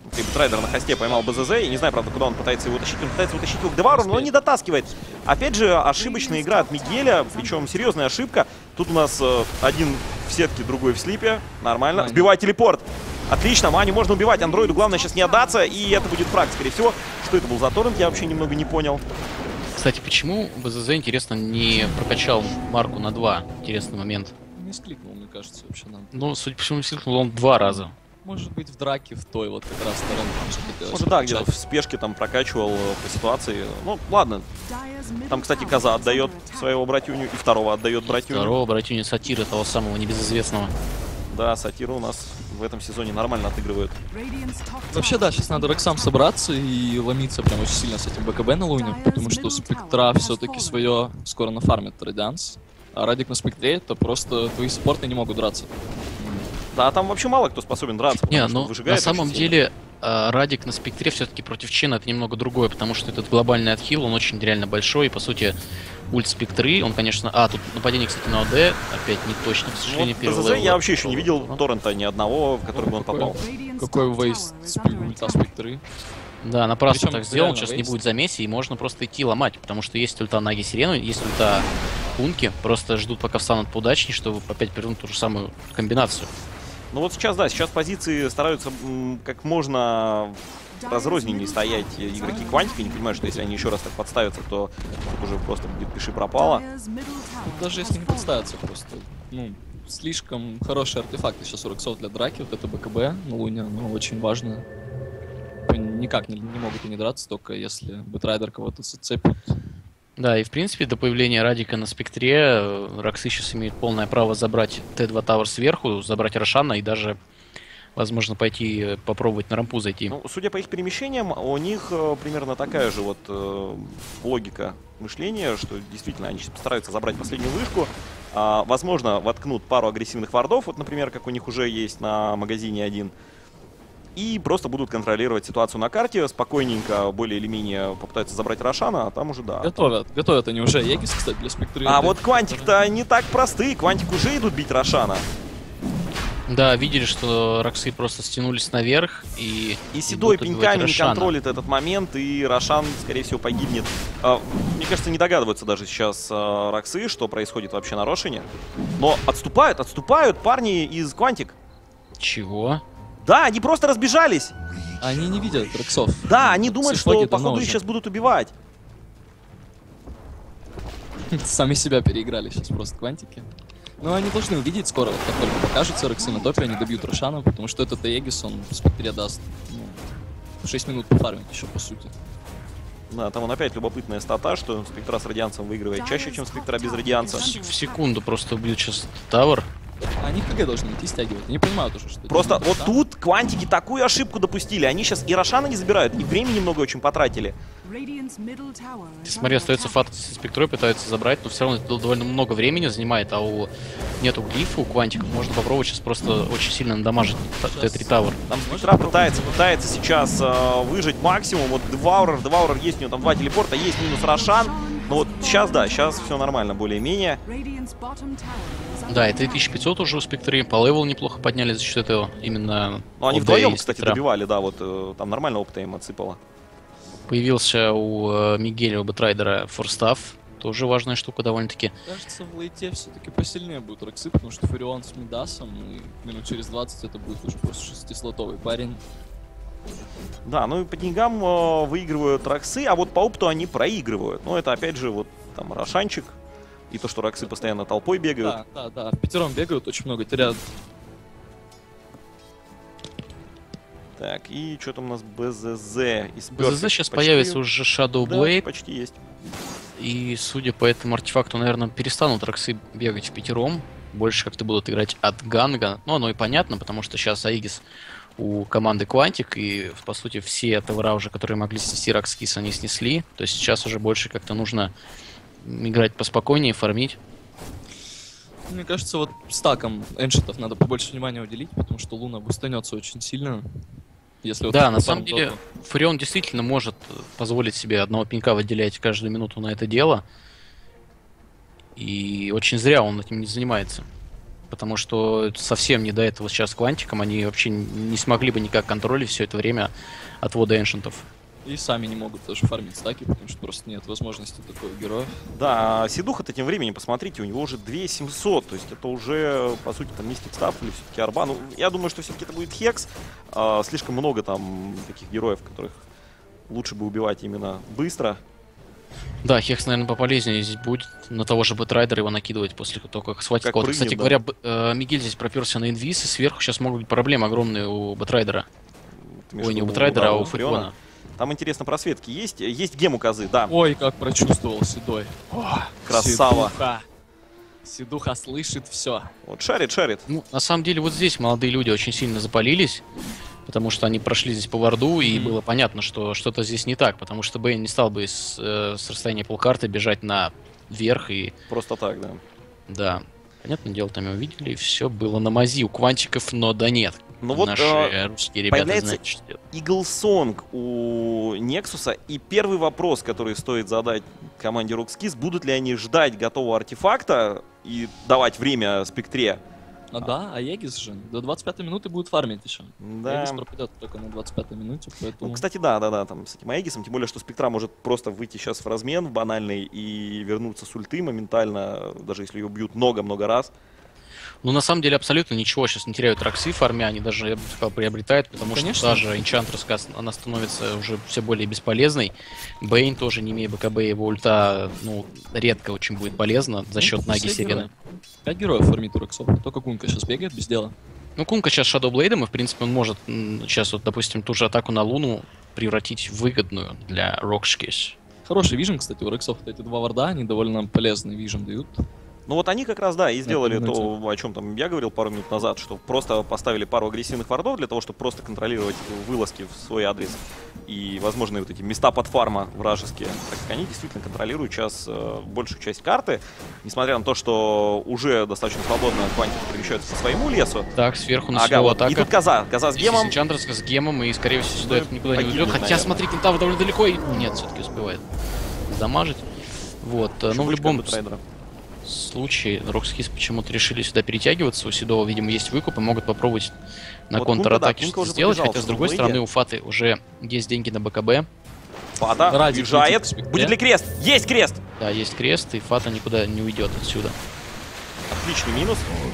Трайдер на хосте поймал БЗЗ. И не знаю, правда, куда он пытается его тащить. Он пытается утащить его к Девару, но не дотаскивает. Опять же, ошибочная игра от Мигеля. Причем серьезная ошибка. Тут у нас э, один в сетке, другой в слипе. Нормально. Мани. Сбивает телепорт. Отлично, Маню можно убивать. Андроиду главное сейчас не отдаться. И это будет фраг, скорее всего. Что это был за торрент, я вообще немного не понял. Кстати, почему БЗЗ, интересно, не прокачал марку на два? Интересный момент. Не скликнул, мне кажется, вообще нам. Ну, судя по всему, скликнул он два раза. Может быть, в драке, в той вот как раз стороне. Может, да, где-то в спешке там прокачивал э, по ситуации. Ну, ладно. Там, кстати, Коза отдает своего братюню, и второго отдает братюню. Второго братюня Сатира, того самого небезызвестного. Да, Сатиру у нас в этом сезоне нормально отыгрывают. Вообще, да, сейчас надо Рексам собраться и ломиться прям очень сильно с этим БКБ на Луне, потому что Спектра все-таки свое скоро нафармит Радианс. А Радик на Спектре — это просто твои саппорты не могут драться. Да, там вообще мало кто способен драться, потому Не, что ну, выжигает на самом очень сильно. деле, э, Радик на Спектре все-таки против Чена это немного другое, потому что этот глобальный отхил, он очень реально большой, и, по сути, ульт Спектры, он, конечно... А, тут нападение, кстати, на ОД, опять не точно, к сожалению, Вот, первый ТЗЗ левел. я вообще еще не видел торрента ни одного, в который бы он Какой? попал. Какой вейст ульта Спектры? Да, напрасно Причем так сделал, реально сейчас не вейст. будет замеси, и можно просто идти ломать, потому что есть ульта Наги Сирену, есть ульта Кунки, просто ждут, пока встанут поудачнее, чтобы опять вернуть ту же самую комбинацию. Ну вот сейчас, да, сейчас позиции стараются м, как можно разрозненнее стоять игроки Квантики. Не понимаю, что если они еще раз так подставятся, то тут уже просто будет пиши пропало. Тут даже если не подставиться просто, ну, слишком хорошие артефакты сейчас у Рексов для драки. Вот это БКБ на Луне, ну, очень важно. Никак не, не могут и не драться, только если Бэтрайдер кого-то зацепит. Да, и в принципе до появления Радика на Спектре э, Роксы сейчас имеют полное право забрать Т два Тавер сверху, забрать Рошана и даже, возможно, пойти э, попробовать на рампу зайти. Ну, судя по их перемещениям, у них э, примерно такая же вот э, логика мышления, что действительно они сейчас постараются забрать последнюю вышку. А, возможно, воткнут пару агрессивных вардов, вот, например, как у них уже есть на магазине один. И просто будут контролировать ситуацию на карте, спокойненько, более или менее попытаются забрать Рошана, а там уже да. Готовят, готовят они уже Егис, кстати, для Спектры. А вот Квантик-то не так простые, Квантик уже идут бить Рошана. Да, видели, что Роксы просто стянулись наверх и... И Седой идут убивать пинками не Рошана. контролит этот момент, и Рошан, скорее всего, погибнет. А, мне кажется, не догадываются даже сейчас а, Роксы, что происходит вообще на Рошине. Но отступают, отступают парни из Квантик. Чего? Да, они просто разбежались. Они не видят Рексов. Да, они думают, С флаги что давно походу их уже. сейчас будут убивать. Сами себя переиграли сейчас просто Квантики. Но они должны увидеть скоро, вот как только покажутся Рексы на топе, они добьют Рошана, потому что этот Эгис, он в Спектре даст ну, шесть минут пофармить еще, по сути. Да, там он опять любопытная стата, что Спектра с Радианцем выигрывает чаще, чем Спектра без Радианца. В секунду просто убьют сейчас Тавер. Они КГ должны идти стягивать, они понимают уже, что... Просто это вот да. тут Квантики такую ошибку допустили. Они сейчас и Рошана не забирают, и времени много очень потратили. Ты смотри, остается Фат со Спектрой, пытаются забрать, но все равно это довольно много времени занимает, а у нету глифа, у Квантиков можно попробовать сейчас просто очень сильно надамажить Т три Тавер. Там Спектра пытается, пытается сейчас э, выжать максимум. Вот Деваурер, Деваурер есть, у него там два телепорта, есть минус Рошан. Но вот сейчас, да, сейчас все нормально, более-менее. Да, и три тысячи пятьсот уже у Спектры, по левелу неплохо подняли за счет этого именно... Ну, они ОД вдвоем, и кстати, Спектра. добивали, да, вот э, там нормально опыта им отсыпало. Появился у э, Мигеля, у Бэтрайдера, форстав. Тоже важная штука довольно-таки. Кажется, в лейте все-таки посильнее будут Рексы, потому что Фурион с Мидасом, и минут через двадцать это будет уже просто шестислотовый парень. Да, ну и по деньгам э, выигрывают Роксы, а вот по опыту они проигрывают. Ну, это опять же вот там Рошанчик. И то, что Роксы постоянно толпой бегают. Да, да, да, в пятером бегают, очень много теряют. Так, и что там у нас БЗЗ из БЗЗ сейчас Почти- появится уже Shadow Да, Blade. почти есть. И судя по этому артефакту, наверное, перестанут Роксы бегать в пятером. Больше как-то будут играть от ганга. Ну, оно и понятно, потому что сейчас Аигис у команды Quantic, и, по сути, все товара уже, которые могли снести Рокскис, они снесли. То есть сейчас уже больше как-то нужно играть поспокойнее, фармить. Мне кажется, вот стаком эншитов надо побольше внимания уделить, потому что Луна бустанется очень сильно. Если вот Да, так на по самом пару деле, доту. Фурион действительно может позволить себе одного пинка выделять каждую минуту на это дело. И очень зря он этим не занимается. потому что совсем не до этого сейчас квантикам, они вообще не смогли бы никак контролить все это время отвода эншентов. И сами не могут тоже фармить стаки, потому что просто нет возможности такого героя. Да, Сидуха-то тем временем, посмотрите, у него уже две тысячи семьсот, то есть это уже, по сути, там мистик став или все-таки арба. Ну, я думаю, что все-таки это будет Хекс. А, слишком много там таких героев, которых лучше бы убивать именно быстро. Да, Хекс, наверное, пополезнее здесь будет. На того же Бэтрайдера его накидывать после того, как схватит Как кого-то. прыгнет, Кстати да. говоря, Б- э, Мигель здесь проперся на инвиз, и сверху сейчас могут быть проблемы огромные у Бэтрайдера. Ты имеешь Ой, в не у виду Бэтрайдера, а удара у Фурикона. Там, интересно, просветки есть. Есть гему козы, да. Ой, как прочувствовал Седой. О, Красава. Седуха. Седуха слышит все. Вот шарит, шарит. Ну, на самом деле, вот здесь молодые люди очень сильно запалились, потому что они прошли здесь по варду, и Мгм. было понятно, что что-то здесь не так, потому что Бэйн не стал бы с, э, с расстояния полкарты бежать наверх, и Просто так, да. да, понятное дело, там его видели, и все было на мази у квантиков, но да нет. Ну вот, Наши э, русские ребята появляется знают, что делать. Иглсонг у Нексуса. И первый вопрос, который стоит задать команде Rockskis, будут ли они ждать готового артефакта и давать время Спектре? А да, а Егис же до двадцать пятой минуты будет фармить еще. Да. Егис пропадет только на двадцать пятой минуте, поэтому... Ну, кстати, да, да, да, там с этим Аегисом, тем более, что Спектра может просто выйти сейчас в размен в банальный и вернуться с ульты моментально, даже если ее бьют много-много раз. Ну, на самом деле, абсолютно ничего сейчас не теряют Рокси в фарме, они даже, я бы сказал, приобретают, потому Конечно. что даже Энчантреска, она становится уже все более бесполезной. Бэйн тоже, не имея БКБ, его ульта, ну, редко очень будет полезна за счет Ну, Наги все Сирены. герои. Пять героев фармит у Роксов. Только Кунка сейчас бегает без дела. Ну, Кунка сейчас Шадоублейдом, и, в принципе, он может м, сейчас, вот, допустим, ту же атаку на Луну превратить в выгодную для Рокскис. Хороший вижен, кстати, у Роксов вот эти два варда, они довольно полезный вижен дают. Ну вот они как раз, да, и сделали минуте. то, о чем там я говорил пару минут назад, что просто поставили пару агрессивных вардов для того, чтобы просто контролировать вылазки в свой адрес и возможные вот эти места под фарма вражеские. Так как они действительно контролируют сейчас э, большую часть карты, несмотря на то, что уже достаточно свободно квантики перемещаются по своему лесу. Так, сверху на Ага, ага, вот. атака. И тут коза, коза с Здесь гемом. Энчантреска с гемом, и, скорее всего, сюда Ну, это никуда не погибнет, уйдет. Хотя, наверное. смотри, Кентавр довольно далеко, и нет, все-таки успевает дамажить. Вот, э, ну, в Шибучка любом Бэтрайдера. случае, Rockskis почему-то решили сюда перетягиваться. У Седова, видимо, есть выкуп, и могут попробовать на Вот Кунка, контратаке да, Кунка что-то уже сделать. побежал Хотя, в с другой Сноублейде. стороны, у Фаты уже есть деньги на БКБ. Фата Ради уезжает. критики Спектре. Будет ли крест? Есть крест! Да, есть крест, и Фата никуда не уйдет отсюда. Отличный минус.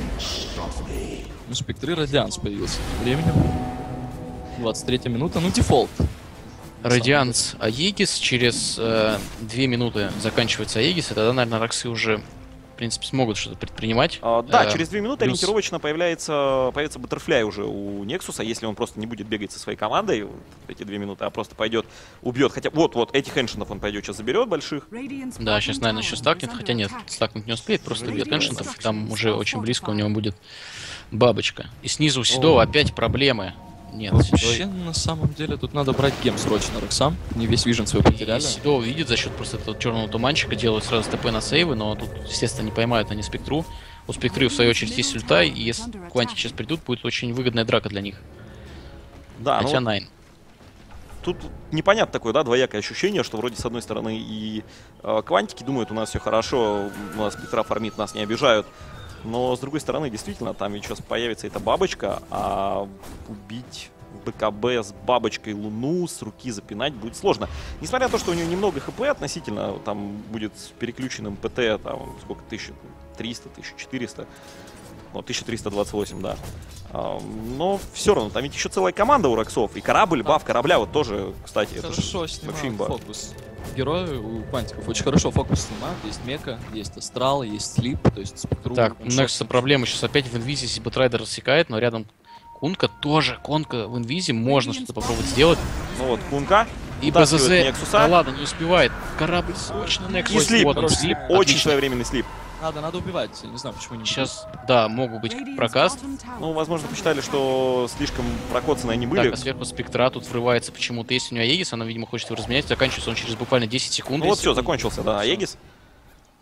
Ну, Спектры Радианс появился временем. двадцать третья минута, ну, дефолт. Радианс Аегис, через э, две минуты заканчивается Аегис, и тогда, наверное, Роксы уже, в принципе, смогут что-то предпринимать. А, да, Э, через две минуты плюс- ориентировочно появляется, появится Баттерфляй уже у Нексуса, если он просто не будет бегать со своей командой вот эти две минуты, а просто пойдет, убьет. Хотя вот-вот этих эншентов он пойдет сейчас заберет больших. Да, сейчас, наверное, еще стакнет, хотя нет, стакнуть не успеет, просто убьет эншентов, и там уже очень близко у него будет бабочка. И снизу у Седова опять проблемы. Нет, Вообще, Седой... на самом деле, тут надо брать гем срочно Роксам. Не весь вижен свой И потеряли. Седова видит за счет просто этого черного туманчика, делают сразу ТП на сейвы, но тут, естественно, не поймают они Спектру. У Спектры, в свою очередь, есть ульта, и если Квантик сейчас придут, будет очень выгодная драка для них. Да, ну Хотя вот Найн. тут непонятно такое, да, двоякое ощущение, что вроде с одной стороны и э, квантики думают, у нас все хорошо, у нас Петра фармит, нас не обижают. Но с другой стороны, действительно, там ведь сейчас появится эта бабочка, а убить БКБ с бабочкой Луну с руки запинать будет сложно. Несмотря на то, что у нее немного хп относительно, там будет с переключенным ПТ, там сколько, тысяча триста, тысяча четыреста, ну, тысяча триста двадцать восемь, да. А, но все равно, там ведь еще целая команда у Роксов, и корабль, баф корабля вот тоже, кстати, это же Хорошо вообще снимают имба. фокус. Герои у Квантиков очень хорошо фокус снимают. Есть Мека, есть Астрал, есть Слип, то есть Спектру. Так, у ваншот. Нексуса проблема сейчас опять в инвизе, если Бэтрайдер рассекает, но рядом Кунка тоже. Конка в инвизе, можно что-то попробовать сделать. Ну вот, Кунка. И Вытаскивает БЗЗ, Нексуса. да ладно, не успевает. Корабль срочно, И Нексус. слип. Вот он, слип. Очень Отлично. своевременный слип. Надо, надо убивать. Я не знаю, почему не Сейчас, да, могут быть прокаст. Ну, возможно, посчитали, что слишком прокоцанные они были. Так, а сверху Спектра тут врывается почему-то. Есть у нее Аегис, она, видимо, хочет его разменять. Заканчивается он через буквально десять секунд. Ну вот все, закончился, да, Аегис. если- Ну, вот все, закончился, да, Аегис.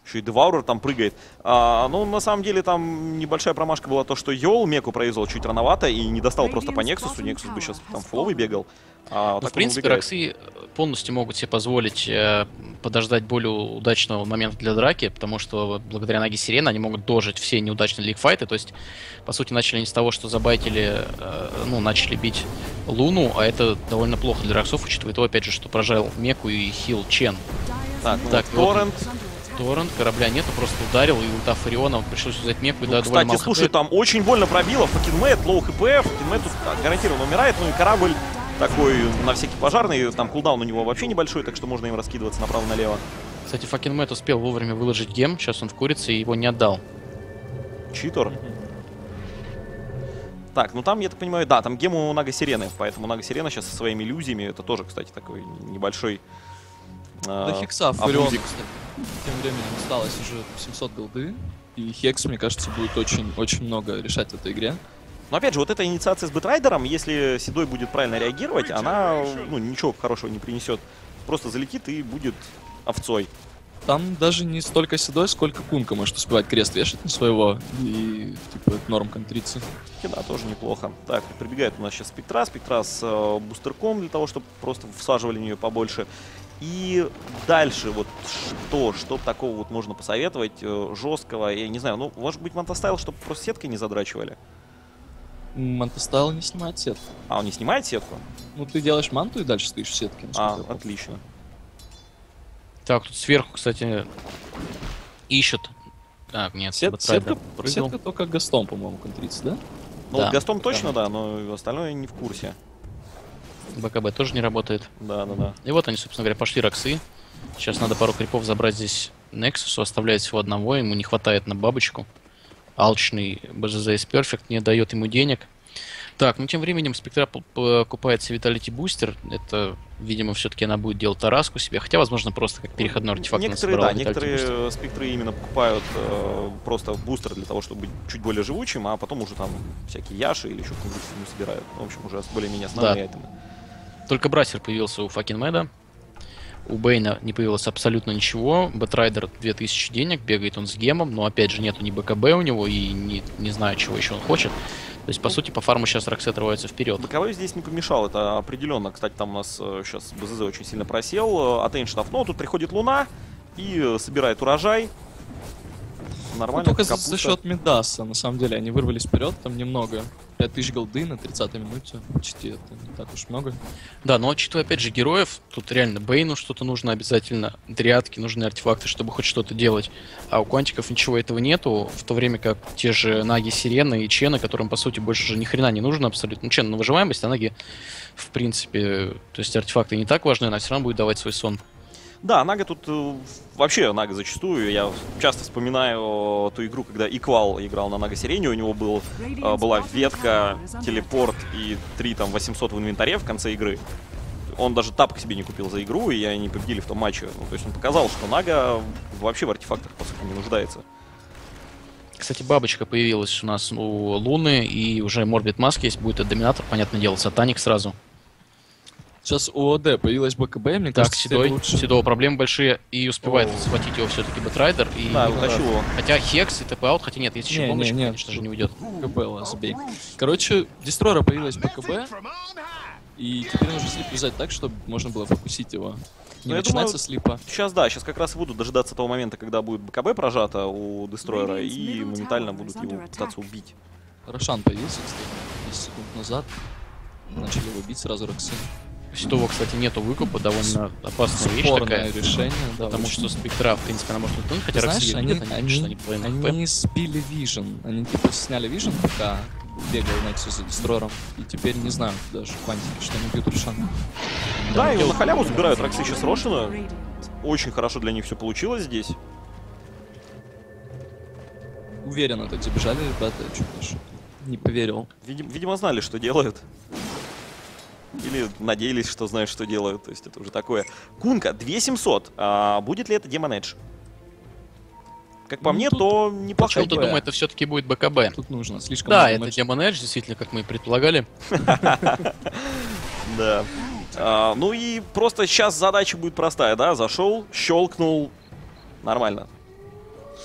Еще и Деваурер там прыгает. А, ну, на самом деле, там небольшая промашка была то, что Йол Меку произвел чуть рановато и не достал просто по Нексусу. Нексус бы сейчас там фловый бегал. А, Ну, в принципе, Роксы полностью могут себе позволить э, подождать более удачного момента для драки, потому что благодаря Наги Сирена они могут дожить все неудачные лигфайты. То есть, по сути, начали они с того, что забайтили, э, ну, начали бить Луну, а это довольно плохо для Роксов, учитывая то, опять же, что прожал Меку и хил Чен. Так, ну, Так, вот Торрент. Торрент, корабля нету, просто ударил, и ульта Фариона пришлось взять Меку, и Ну, да, довольно кстати, мало слушай, хп. там очень больно пробило. Факинмейт, лоу хп. Факинмейт тут а, гарантированно умирает. Ну и корабль такой на всякий пожарный. Там кулдаун у него вообще небольшой, так что можно им раскидываться направо-налево. Кстати, Факин Мэтт успел вовремя выложить гем, сейчас он в курице и его не отдал. Читер. Так, ну там, я так понимаю, да, там гем у Нага Сирены. Поэтому Нага Сирена сейчас со своими иллюзиями. Это тоже, кстати, такой небольшой... До э, Хекса Фариона, абузик. кстати. Тем временем осталось уже семьсот голды. И Хекс, мне кажется, будет очень-очень много решать в этой игре. Но опять же, вот эта инициация с Бэтрайдером, если Седой будет правильно реагировать, она, ну, ничего хорошего не принесет. Просто залетит и будет овцой. Там даже не столько Седой, сколько Кунка может успевать крест вешать на своего. И, типа, норм контриться. Да, тоже неплохо. Так, прибегает у нас сейчас Спектра. Спектра с э, бустерком для того, чтобы просто всаживали в нее побольше. И дальше вот что, что такого вот можно посоветовать э, жесткого, я не знаю, ну, может быть, Мантастайл, чтобы просто сеткой не задрачивали? Мантастайл не снимает сетку. А, он не снимает сетку? Ну, ты делаешь манту и дальше стоишь в сетке. А, насколько я помню. отлично. Так, тут сверху, кстати, ищут. Так, нет, Сет- Бэтрайдер сетка, прыгал. сетка только Гастон, по-моему, контрится, да? Ну, Да. вот Гастон точно, да, но остальное не в курсе. БКБ тоже не работает. Да, да, да. И вот они, собственно говоря, пошли Роксы. Сейчас надо пару крипов забрать здесь Нексусу. Оставляет всего одного, ему не хватает на бабочку. Алчный БЗЗ из Perfect не дает ему денег. Так, ну тем временем Спектра покупает себе Vitality Booster. Это, видимо, все-таки она будет делать Тараску себе. Хотя, возможно, просто как переходной артефакт. Некоторые, она да, собрала Vitality Booster. некоторые спектры именно покупают э, просто бустер для того, чтобы быть чуть более живучим, а потом уже там всякие яши или еще какие-нибудь не собирают. В общем, уже более-менее основные айтемы. Только Брасер появился у Факин Мэда. У Бейна не появилось абсолютно ничего. Бэтрайдер две тысячи денег, бегает он с гемом, но опять же нету ни БКБ у него и не, не знаю, чего еще он хочет. То есть, по сути, по фарму сейчас Роксы отрываются вперед. Боковой здесь не помешал, это определенно. Кстати, там у нас э, сейчас БЗЗ очень сильно просел. От Эйнштаф, но тут приходит Луна и э, собирает урожай. Ну, Нормально. только за, капуста. за счет Мидаса, на самом деле, они вырвались вперед, там немного. пять тысяч голды на тридцатой минуте. Почти это не так уж много. Да, но учитывая, опять же, героев, тут реально Бейну что-то нужно обязательно, дриадки, нужны артефакты, чтобы хоть что-то делать. А у Квантиков ничего этого нету, в то время как те же Наги Сирены и Чены, которым, по сути, больше же ни хрена не нужно абсолютно. Ну, Чен на выживаемость, а Наги, в принципе, то есть артефакты не так важны, она все равно будет давать свой сон. Да, Нага тут э, вообще Нага зачастую. Я часто вспоминаю ту игру, когда Иквал играл на Нага Сирене. У него был, э, была ветка, телепорт и три там восемьсот в инвентаре в конце игры. Он даже тапок себе не купил за игру, и они победили в том матче. Ну, то есть он показал, что Нага вообще в артефактах, по сути, не нуждается. Кстати, бабочка появилась у нас у Луны, и уже Морбид Маск есть, будет и Доминатор, понятное дело, Сатаник сразу. Сейчас у ОД появилась БКБ, мне Так, кажется, теперь Седой, лучше. Седого проблемы большие, и успевает О. схватить его все-таки Бэтрайдер. И... Да, утащил его. Хотя Хекс и ТП аут, хотя нет, есть еще Не, не, бомбочка, нет. конечно же, не уйдет. БКБ, ладно, забей. Короче, Дестройера появилась БКБ, и теперь нужно слип взять так, чтобы можно было фокусить его. Не Ну, я начинать думаю, со слипа. Сейчас, да, сейчас как раз и будут дожидаться того момента, когда будет БКБ прожато у Дестройера, и моментально будут его пытаться убить. Рошан появился, кстати, десять секунд назад. Начали его бить сразу Роксы. Седого, кстати, нету выкупа, довольно опасная вещь Спорное такая. решение, да. Потому очень. что Спектра, в принципе, она может утонуть, хотя Знаешь, Рокси они, нет, они, они, пишут, они половина они хп. сбили Вижн. Они типа сняли Вижн, пока бегал Нексус за Дестройером. И теперь не знаю даже Квантики, что они бьют Рошан. Да, и на халяву забирают Роксы сейчас Рошина. Очень хорошо для них все получилось здесь. Уверенно так забежали ребята, чуть даже не поверил. Видим, видимо, знали, что делают. Или надеялись, что знают, что делают. То есть это уже такое. Кунка, две тысячи семьсот. А будет ли это Demon Edge? Как по Ну, мне, тут то неплохая Почему-то БКБ. думаю, это все-таки будет БКБ. Тут нужно слишком Да, много это матчей. Demon Edge, действительно, как мы и предполагали. Да. А, ну и просто сейчас задача будет простая, да? Зашел, щелкнул. Нормально.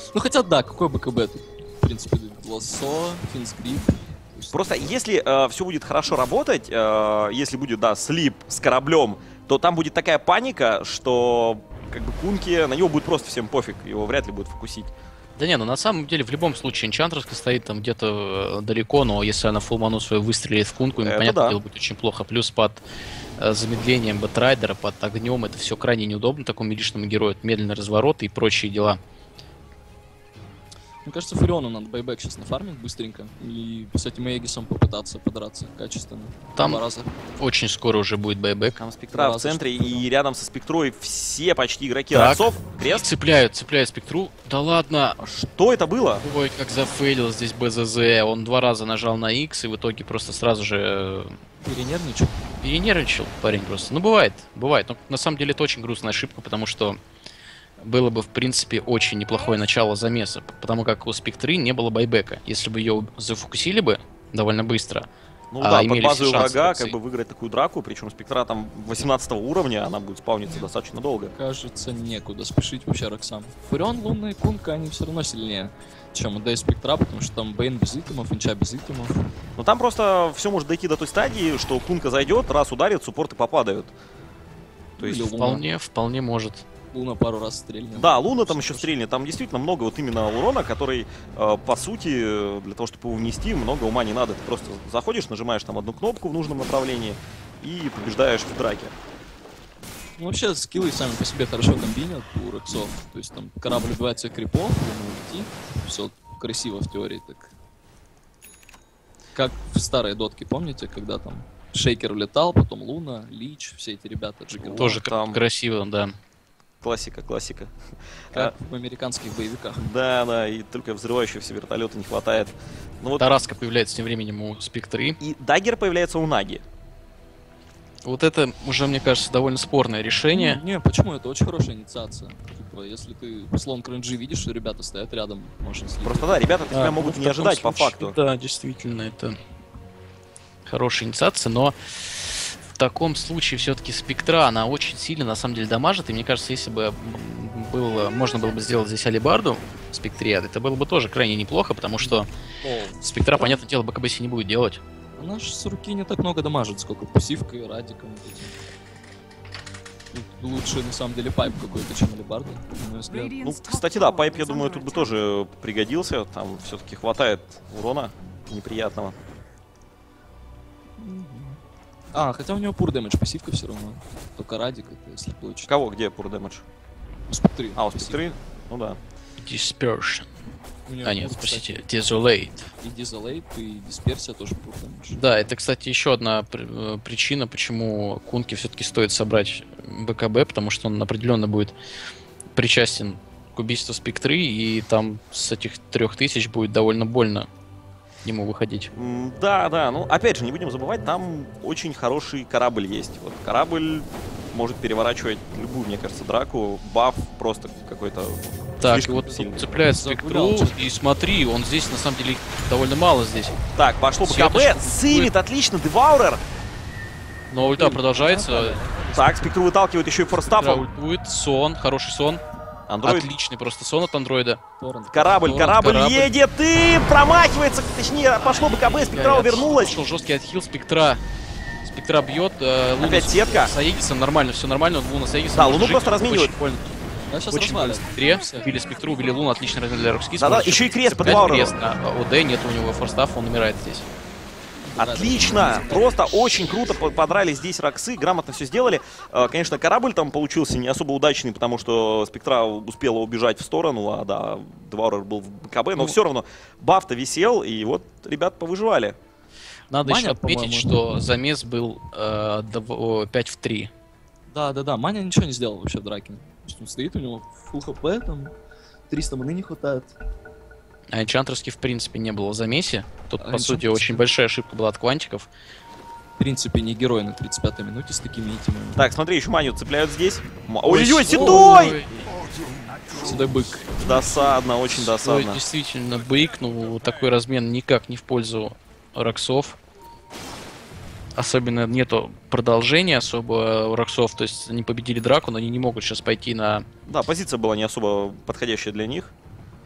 Ну хотя да, какой БКБ тут? В принципе, лассо, финскрип. Просто если э, все будет хорошо работать, э, если будет, да, слип с кораблем, то там будет такая паника, что как бы Кунки, на него будет просто всем пофиг, его вряд ли будет фокусить. Да не, ну на самом деле в любом случае Энчантресска стоит там где-то далеко, но если она фулману свою выстрелит в Кунку, ему, Это понятное да. дело, будет очень плохо. Плюс под э, замедлением Бэтрайдера, под огнем, это все крайне неудобно такому милишному герою. Это медленный разворот и прочие дела. Мне кажется, Фуриону надо байбек сейчас нафармить быстренько и с этим Эгисом попытаться подраться качественно. Там Два раза. очень скоро уже будет байбэк. Там Спектра в Разве центре, что. и рядом со Спектрой все почти игроки Так. Роксов. Крест. Цепляют, цепляют Спектру. Да ладно. Что это было? Ой, как зафейлил здесь БЗЗ. Он два раза нажал на X и в итоге просто сразу же э, Перенервничал. перенервничал парень просто. Ну, бывает, бывает. Но на самом деле это очень грустная ошибка, потому что было бы, в принципе, очень неплохое начало замеса. Потому как у Спектры не было байбека. Если бы ее зафокусили бы довольно быстро. Ну А, да, под имелись базового шансы, врага так как бы выиграть такую драку, причем Спектра там восемнадцатого уровня, она будет спауниться достаточно долго. Кажется, некуда спешить вообще Роксам. Фурион, Лунна и Кунка, они все равно сильнее, чем у Дэй Спектра, потому что там Бейн без итемов, Инча без итемов. Но там просто все может дойти до той стадии, что Кунка зайдет, раз ударит, суппорты попадают. То есть, Или Луна. Вполне, вполне может. Луна пару раз стрельнет. да, Луна там еще стрельнет, там действительно много вот именно урона, который, э, по сути, для того, чтобы его внести, много ума не надо. Ты просто заходишь, нажимаешь там одну кнопку в нужном направлении и побеждаешь в драке. Ну, вообще, скиллы сами по себе хорошо комбинят у Роксов. То есть там корабль убивает всех крипов, Луна уйти. Все красиво в теории так. Как в старой дотке, помните, когда там Шейкер улетал, потом Луна, Лич, все эти ребята, Джиггер. Тоже там- красиво, да. Классика, классика. Как в американских боевиках. Да, да, и только взрывающегося вертолета не хватает. Ну вот Тараска появляется тем временем у Спектры. и Даггер появляется у Наги. Вот это уже, мне кажется, довольно спорное решение. Не, почему? Это очень хорошая инициация. Типа, если ты слон кринжи видишь, что ребята стоят рядом, можно слить. Просто да, ребята тебя А, могут ну, не в таком ожидать по случае, факту. Да, действительно, это хорошая инициация, но в таком случае все-таки Спектра, она очень сильно, на самом деле, дамажит, и мне кажется, если бы было, можно было бы сделать здесь алибарду в Спектре, это было бы тоже крайне неплохо, потому что О, Спектра, понятное дело, БКБ не будет делать. она же с руки не так много дамажит, сколько пассивкой, радиком. вот этим. Тут лучше, на самом деле, пайп какой-то, чем алибарда, на мой взгляд. Ну, кстати, да, пайп, я думаю, тут бы тоже пригодился. Там все-таки хватает урона неприятного. А, хотя у него пур дэмэдж, пассивка все равно. Только радик, это если получить. Кого, где пур дэмэдж? У Спектры. А, у пассивка. Спектры? Ну да. Dispersion. У него А, нет, пур, простите, кстати, Desolate. И Дизолейт, и Дисперсия тоже пур дэмэдж. Да, это, кстати, еще одна при- э, причина, почему Кунке все-таки стоит собрать БКБ, потому что он определенно будет причастен к убийству Спектры, и там с этих трех тысяч будет довольно больно ему выходить. М, Да, да, ну опять же, не будем забывать, там очень хороший корабль есть. Вот корабль может переворачивать любую, мне кажется, драку. Баф просто какой-то Так, и слишком вот сильный. тут цепляет Загулял Спектру, что-то. и смотри, он здесь, на самом деле, их довольно мало здесь. Так, пошло БКБ, Светочку сейвит, отлично, Деваурер. Но ульта продолжается. Так, Спектру выталкивает еще и Спектра форстафом. ультует, сон, хороший сон. Андроид. Отличный просто сон от андроида. Торрент. Корабль, Торрент, корабль, корабль. едет и промахивается, точнее, пошло БКБ, Спектра Я- увернулась. Пошел жесткий отхил Спектра. Спектра бьет. э, Луна Опять с- сетка. С Аегисом нормально, все нормально. Луна с Аегисом. Да, может Луну жить. просто разменивает. Очень больно. Да, сейчас Очень больно развалит. Спектре. Все. Убили Спектру, убили Луну. Отличный размен для Рокскис. Да-да, Может еще и крест по цеплять Девауреру. крест на ОД, нет у него форстаф, он умирает здесь. Отлично, просто очень круто по- подрали здесь Роксы, грамотно все сделали. Э, Конечно, корабль там получился не особо удачный, потому что Спектра успела убежать в сторону, а да, Деваурер был в БКБ, но Ну. все равно баф-то висел, и вот ребят повыживали. Надо Маня, еще отметить, по-моему. что замес был э, дв- пять в три. Да, да, да, Маня ничего не сделал вообще в драке. То есть он стоит, у него фул хп, там триста маны не хватает. А Энчантерский, в принципе, не было в замесе. Тут, А по сути, Энчантерский- очень большая ошибка была от квантиков. В принципе, не герой на тридцать пятой минуте с такими итемами. Так, смотри, еще Маню цепляют здесь. М- Ой-ой-ой, Ой, седой! ой, Сюда бык. Досадно, очень Ой, досадно. действительно, бык, ну, такой размен никак не в пользу Роксов. Особенно нету продолжения особо у Роксов, то есть они победили драку, но они не могут сейчас пойти на... Да, позиция была не особо подходящая для них.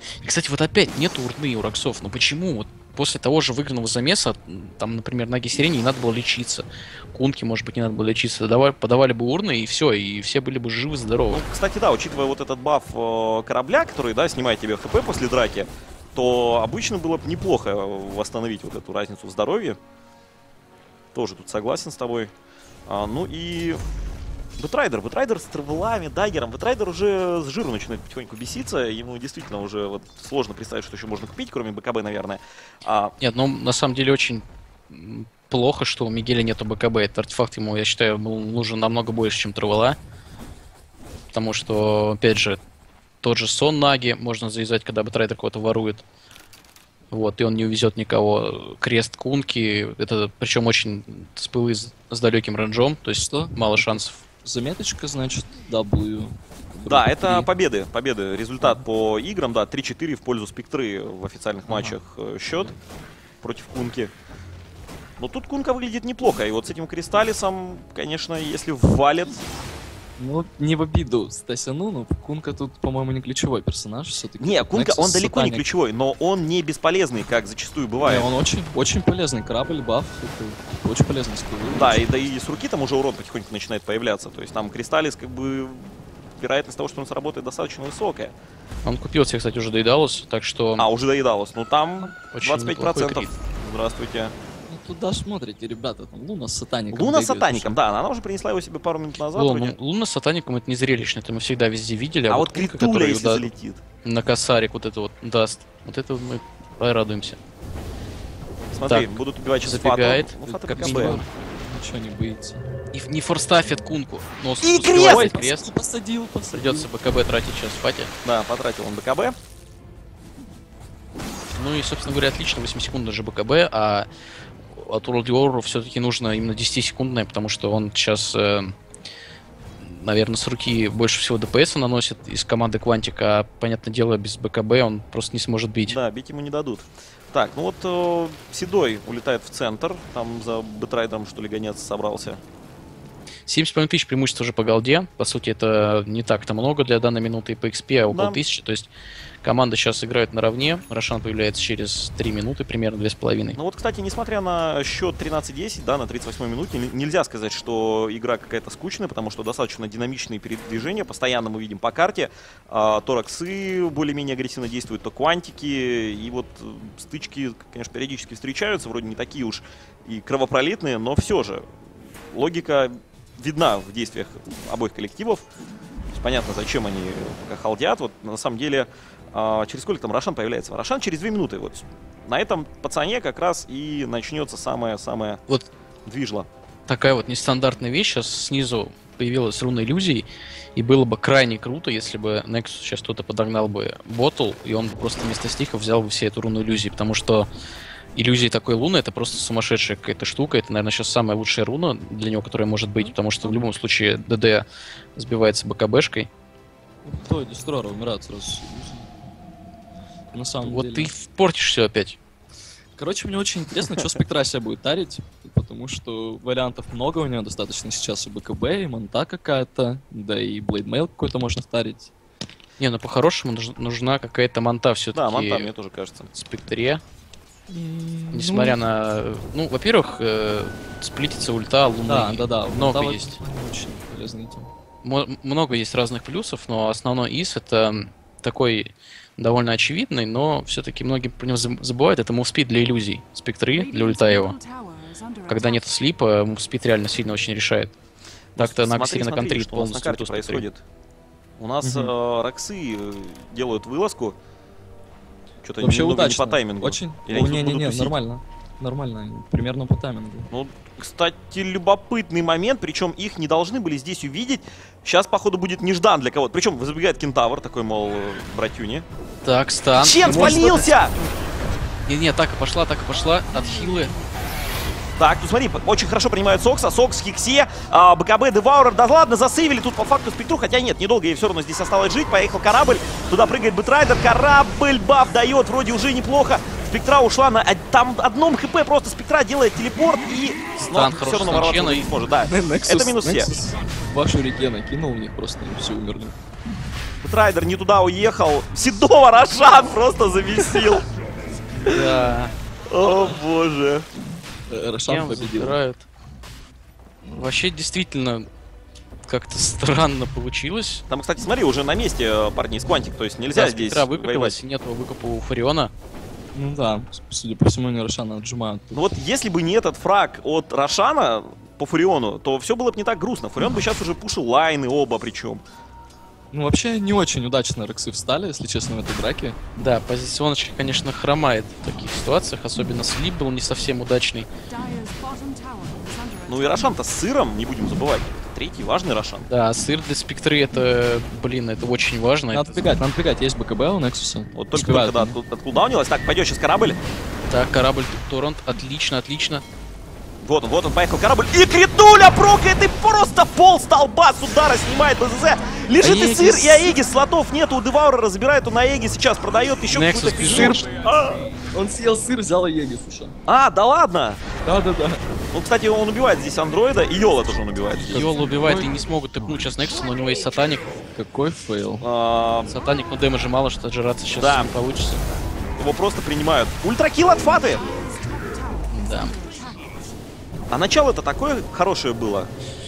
И, кстати, вот опять нету урны у Роксов. Но почему? Вот после того же выигранного замеса, там, например, на Гессерене не надо было лечиться. Кунки, может быть, не надо было лечиться. Давай, подавали бы урны, и все, и все были бы живы-здоровы. Ну, кстати, да, учитывая вот этот баф э, корабля, который, да, снимает тебе хп после драки, то обычно было бы неплохо восстановить вот эту разницу в здоровье. Тоже тут согласен с тобой. А, ну и... Бэтрайдер. Бэтрайдер с травелами, даггером. Бэтрайдер уже с жиру начинает потихоньку беситься. Ему действительно уже вот сложно представить, что еще можно купить, кроме БКБ, наверное. А... Нет, ну на самом деле очень плохо, что у Мигеля нету БКБ. Этот артефакт ему, я считаю, был нужен намного больше, чем травела. Потому что, опять же, тот же сон Наги можно завязать, когда Бэтрайдер кого-то ворует. Вот, и он не увезет никого. Крест Кунки, это причем очень спылы с, с далеким рейнджом, то есть Что? мало шансов. Заметочка, значит, W. Да, это победы, победы. Результат по играм, да, три-четыре в пользу Спектры в официальных Ага. матчах э, счет против Кунки. Но тут Кунка выглядит неплохо, и вот с этим Кристаллисом, конечно, если валит... Ну, не в обиду Стасяну, но Кунка тут, по-моему, не ключевой персонаж все-таки. Не, Кунка, он далеко не ключевой, но он не бесполезный, как зачастую бывает. Не, он очень, очень полезный. Корабль, баф, это очень полезный скилл. Да, и да и с руки там уже урон потихоньку начинает появляться. То есть там Кристаллис, как бы, вероятность того, что он сработает, достаточно высокая. Он купил себе, кстати, уже доедалось, так что А, уже доедалось. Ну там очень двадцать пять неплохой процентов. крит. Здравствуйте. Ну, туда смотрите, ребята, там Луна с Сатаником. Луна с бегает Сатаником, уже. да, она уже принесла его себе пару минут назад. Луна, вроде. ну, Луна с Сатаником это не зрелищно, это мы всегда везде видели. А вот Кунка, Критуля, которая если да, залетит. на косарик вот это вот даст, вот это мы радуемся. Смотри, Так, будут убивать сейчас забегает, Фату. Ну, Фата как БКБ. минимум. Ничего не боится. И не форстафит Кунку. Но с- И успевает крест! крест. Посадил, посадил. Придется БКБ тратить сейчас в фате. Да, потратил он БКБ. Ну и, собственно говоря, отлично, восемь секунд даже БКБ, а от World War все-таки нужно именно десятисекундное, потому что он сейчас, э, наверное, с руки больше всего ДПС наносит из команды Quantic, а, понятное дело, без БКБ он просто не сможет бить. Да, бить ему не дадут. Так, ну вот э, Седой улетает в центр. Там за Бэтрайдером, что ли, гоняться собрался. семь с половиной тысяч преимущества уже по голде. По сути, это не так-то много для данной минуты и по экспи, а около Да. тысячи. То есть команда сейчас играет наравне. Рошан появляется через три минуты, примерно две с половиной. Ну вот, кстати, несмотря на счет тринадцать десять, да, на тридцать восьмой минуте, н- нельзя сказать, что игра какая-то скучная, потому что достаточно динамичные передвижения. Постоянно мы видим по карте. А, то Роксы более-менее агрессивно действуют, то Квантики. И вот э, стычки, конечно, периодически встречаются, вроде не такие уж и кровопролитные, но все же логика видна в действиях обоих коллективов. То есть понятно, зачем они пока халдят. Вот на самом деле, а, через сколько там Рошан появляется? Рошан через две минуты. Вот на этом пацане как раз и начнется самое-самое Вот движло. такая вот нестандартная вещь. Сейчас снизу появилась руна иллюзий, и было бы крайне круто, если бы Nexus сейчас кто-то подогнал бы ботл, и он просто вместо стихов взял бы все эту руну иллюзий, потому что иллюзии такой луны это просто сумасшедшая какая-то штука. Это, наверное, сейчас самая лучшая руна для него, которая может быть, потому что в любом случае ДД сбивается БКБшкой. То дестройеры умирают сразу. На самом Вот деле. ты портишь все опять. Короче, мне очень интересно, что Спектра себя будет тарить, потому что вариантов много у нее достаточно сейчас и БКБ, и Монта какая-то, да и Блейдмейл какой-то можно старить. Не, ну по-хорошему нуж- нужна какая-то монта все-таки. Да, Монта, мне тоже кажется. в Спектре. Несмотря на... Ну, во-первых, э, сплитится ульта, луны. Да, да, да. Много Монта есть. Очень полезный тем. Мо- много есть разных плюсов, но основной из это такой довольно очевидный, но все-таки многие про него заб- забывают. Это мувспид для иллюзий. Спектры для ульта его. Когда нет слипа, мувспид реально сильно очень решает. Так-то на Смотри, Ксерина смотри, контрит что у нас на полностью карте ульту Спектры. происходит. У нас Мгм. э, Роксы э, делают вылазку. Что-то Вообще немного удачно. не по таймингу. Очень. Или О, они тут будут не-не-не, тусить? нормально. Нормально. Примерно по таймингу. Ну, кстати, любопытный момент, причем их не должны были здесь увидеть. Сейчас, походу, будет неждан для кого-то. Причем забегает Кентавр, такой, мол, э, братюни. Так, стан. Чем Не может спалился? быть- Не-не, так и пошла, так и пошла. От хилы. Так, ну смотри, очень хорошо принимают Сокса, Сокс, Хиксе, а, БКБ, Деваурер, да ладно, засейвили тут по факту Спектру, хотя нет, недолго ей все равно здесь осталось жить, поехал корабль, туда прыгает Бэтрайдер, корабль баф дает, вроде уже неплохо, Спектра ушла на, там одном хп просто Спектра делает телепорт и Стан все хороший равно с ворваться Ланчена не сможет, да, Nexus- это минус все. Nexus Вашу реке накинул, у них просто они все умерли. Бэтрайдер не туда уехал. Седова Рошан просто замесил. Да. О боже. Э, Рошан Кем победил. забирают. Вообще, действительно, как-то странно получилось. Там, кстати, смотри, уже на месте э, парни из Quantic, то есть нельзя Да, здесь Спектра выкупилась, воевать. и нет выкупа у Фариона. Ну да, судя по всему, они Рошана отжимают. Ну вот если бы не этот фраг от Рошана по Фуриону, то все было бы не так грустно. Фурион бы сейчас уже пушил лайны оба причем. Ну вообще не очень удачно Роксы встали, если честно, в этой драке. Да, позиционочка, конечно, хромает в таких ситуациях, особенно слип был не совсем удачный. Ну и Рошан-то с сыром, не будем забывать. Третий важный Рошан. Да, сыр для спектры это, блин, это очень важно. Надо Это- бегать, надо бегать, есть БКБ у Нексуса. Вот только Успевают когда они. от, откулдаунилось. Так, пойдет сейчас корабль. Так, корабль Торрент, отлично, отлично. Вот он, вот он, поехал корабль. И Критуля прокает, и просто пол столба с удара снимает БЗЗ. Лежит и Аегис. сыр, и Аегис. Слотов нету у Деваура, разбирает он Аегис. Сейчас продает еще Nexus какой-то бежит. сыр. А, Он съел сыр, взял Егис уже. а, да ладно. Да-да-да. Ну, кстати, он убивает здесь андроида, и Йола тоже он убивает. Йола убивает и не смогут тыпнуть сейчас Nexus, но у него есть сатаник. Какой фейл. А, Сатаник, но дэмэджа мало, что отжираться сейчас Да. не получится. его просто принимают. Ультракилл от Фаты. Да. А начало-то такое хорошее было.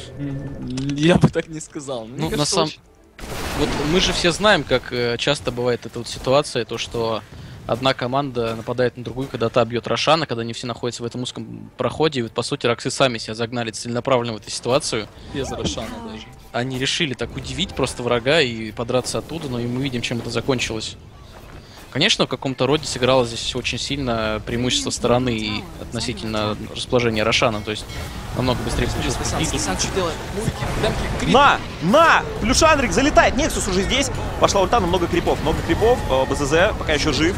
Я бы так не сказал. Мне Ну, на кажется, самом... очень- Вот мы же все знаем, как э, часто бывает эта вот ситуация, то, что одна команда нападает на другую, когда та бьет Рошана, когда они все находятся в этом узком проходе, и вот, по сути, Роксы сами себя загнали целенаправленно в эту ситуацию. Без Рошана даже. Они решили так удивить просто врага и подраться оттуда, но и мы видим, чем это закончилось. Конечно, в каком-то роде сыграло здесь очень сильно преимущество стороны и относительно расположения Рошана, то есть намного быстрее получилось. победить. что делает? Мувики, демки, крип. На! На! Плюшандрик залетает, Нексус уже здесь. Пошла ульта, но много крипов. Много крипов. э, БЗЗ пока еще жив.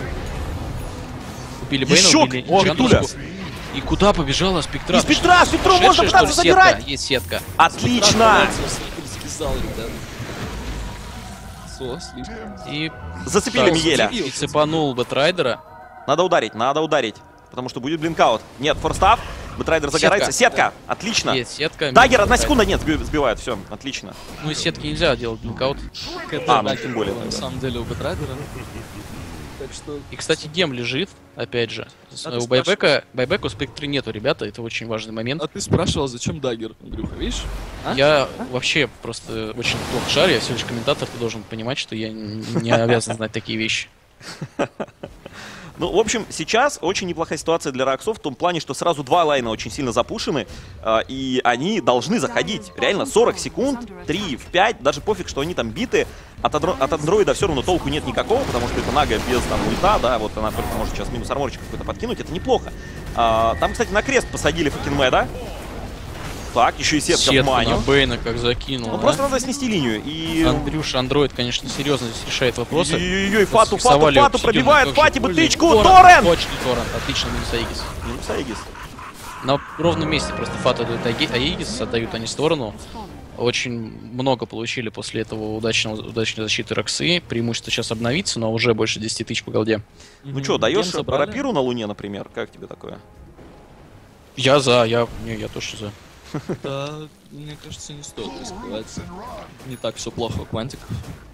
Убили Бейна, Еще убили О, Джандуску. Туля. И куда побежала Спектра? И Спектра, Спектру можно Шедшая, пытаться что ли, забирать. сетка? Есть сетка. Отлично! Сказал, ребят. Со, слип. И, Зацепили Мигеля. и цепанул Бэтрайдера. Надо ударить, надо ударить. Потому что будет блинкаут. Нет, форстав. Бэтрайдер загорается. Сетка. Отлично. Есть сетка. Даггер, одна Бэтрайдер. секунда, нет, сби- сбивают. Все, отлично. Ну из сетки нельзя делать блинкаут. А, ну тем более. На самом деле у Бэтрайдера. Так что... И, кстати, гем лежит, опять же. С- А ты у байбека, байбека у Спектры нету, ребята, это очень важный момент. А ты спрашивал, зачем Даггер, Андрюха, видишь? А? Я вообще просто очень плохо шарю, я всего лишь комментатор, ты должен понимать, что я н- не обязан знать такие вещи. Ну, в общем, сейчас очень неплохая ситуация для Роксов в том плане, что сразу два лайна очень сильно запушены, э, и они должны заходить. Реально, сорок секунд, три в пять, даже пофиг, что они там биты. От, адро- от андроида все равно толку нет никакого, потому что это Нага без там ульта, да, вот она только может сейчас минус арморчик какой-то подкинуть, это неплохо. А, там, кстати, на крест посадили Факинмеда. Так, еще и сетка в Сетку маню. на Бейна как закинул. Ну, а? просто надо снести линию. И... Андрюша, андроид, конечно, серьезно здесь решает вопросы. Ой-ой-ой, Фату, Фату, Зафиксовали Фату обсидиан, пробивает, как же Фати бы больно. тычку, Торрент, Торрент! Точно Торрент, отлично, минус Аегис. Минус Аегис. На ровном месте просто Фата дают Аги- Аегис, отдают они в сторону. Очень много получили после этого удачного, удачной защиты Роксы. Преимущество сейчас обновится, но уже больше десяти тысяч по голде. Ну что, даешь Ген забрали. рапиру на Луне, например? Как тебе такое? Я за, я, не, я тоже за. Да, мне кажется, не стоит рисковать. Не так все плохо у Квантиков.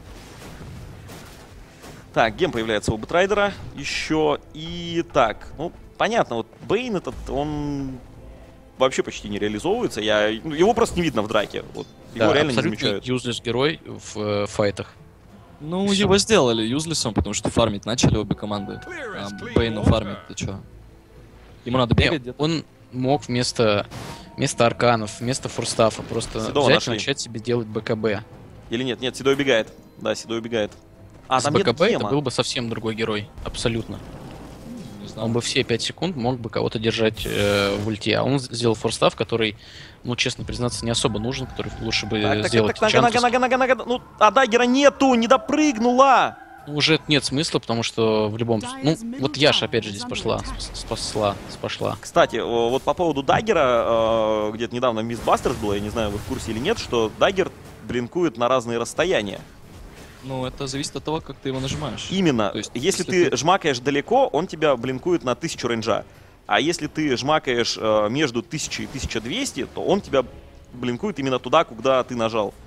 Так, гем появляется у Бэтрайдера еще. И так, ну, понятно, вот Бейн этот, он вообще почти не реализовывается. Я, ну, его просто не видно в драке. Вот, его Да, реально не абсолютно замечают. юзлес герой в э, файтах. Ну, Всё. его сделали юзлесом, потому что фармить начали обе команды. А Бейну фармить, ты чё? Ему надо Не, бегать где-то. он мог вместо, вместо арканов, вместо форстафа просто Седова взять нашли. и начать себе делать БКБ. Или нет? Нет, Седой убегает. Да, Седой убегает. А, С там нет БКБ это гема. был бы совсем другой герой, абсолютно. Не знаю. Он бы все пять секунд мог бы кого-то держать э, в ульте, а он сделал форстав, который, ну, честно признаться, не особо нужен, который лучше бы Так, так, сделать так, так, нага, Чантус. нага, нага, нага, нага. Ну, а Даггера нету, не допрыгнула. Ну, уже нет смысла, потому что в любом... Ну, вот Яша опять же здесь пошла, спас- спасла, спошла. Кстати, о, вот по поводу Даггера, э, где-то недавно в Мисбастерс было, я не знаю, вы в курсе или нет, что Даггер блинкует на разные расстояния. Ну, это зависит от того, как ты его нажимаешь. Именно. То есть, если, если ты, ты- жмакаешь далеко, он тебя блинкует на тысячу рейнджа. А если ты жмакаешь э, между тысячей и тысяча двести, то он тебя блинкует именно туда, куда ты нажал.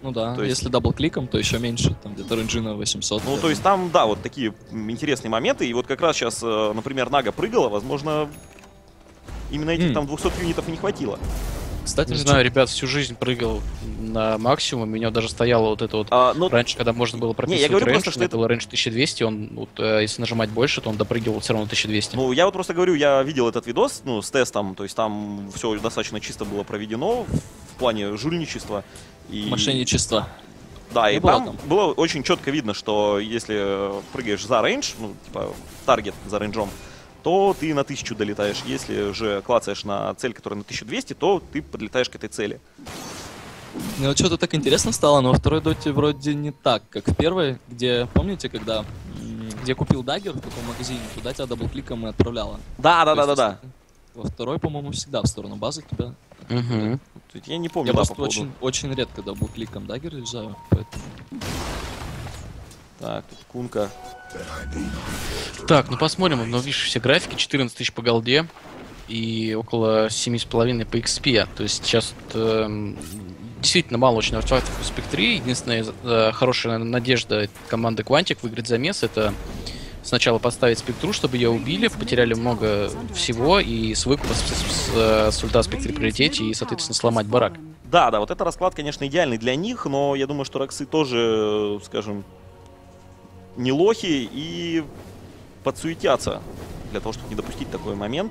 Ну да, То есть- если дабл-кликом, то еще меньше, там где-то рейнджи на восемьсот. Ну, то есть там, да, вот такие м, интересные моменты. И вот как раз сейчас, э, например, Нага прыгала, возможно, именно этих М. там двухсот юнитов и не хватило. Кстати, Не мне знаю, ребят, всю жизнь прыгал на максимум, у меня даже стояло вот это вот А, но раньше, когда можно было прописывать говорю рейндж, просто, что у меня это- был рейндж тысяча двести, он, вот, э, если нажимать больше, то он допрыгивал все равно тысяча двести. Ну, я вот просто говорю, я видел этот видос, ну, с тестом, то есть там все достаточно чисто было проведено в плане жульничества. И... мошенничество. Да, Не и было там, там. было очень четко видно, что если э, прыгаешь за рейндж, ну, типа, таргет за рейнджом, то ты на тысячу долетаешь. Если же клацаешь на цель, которая на тысячу двести, то ты подлетаешь к этой цели. Мне вот что-то так интересно стало, но во второй доте вроде не так, как в первой, где, помните, когда, м, где купил даггер в таком магазине, туда тебя дабл-кликом и отправляло. Да, да, То да, есть, да, да. если- Во второй, по-моему, всегда в сторону базы тебя. Мгм. Я не помню, Я да, просто по поводу. очень, очень редко дабл-кликом даггер езжаю, поэтому... Так, тут Кунка. Так, ну посмотрим обновившиеся графики. четырнадцать тысяч по голде и около семь с половиной по икс пи. То есть сейчас вот, эм, действительно мало очень артефактов у Спектри. Единственная э, хорошая надежда команды Quantic выиграть замес — это сначала поставить Спектру, чтобы ее убили, потеряли много всего, и с выкупа с, с, с, с ульта Спектри прилететь и, соответственно, сломать барак. Да, да, вот это расклад, конечно, идеальный для них, но я думаю, что Роксы тоже, скажем, не лохи и подсуетятся для того, чтобы не допустить такой момент.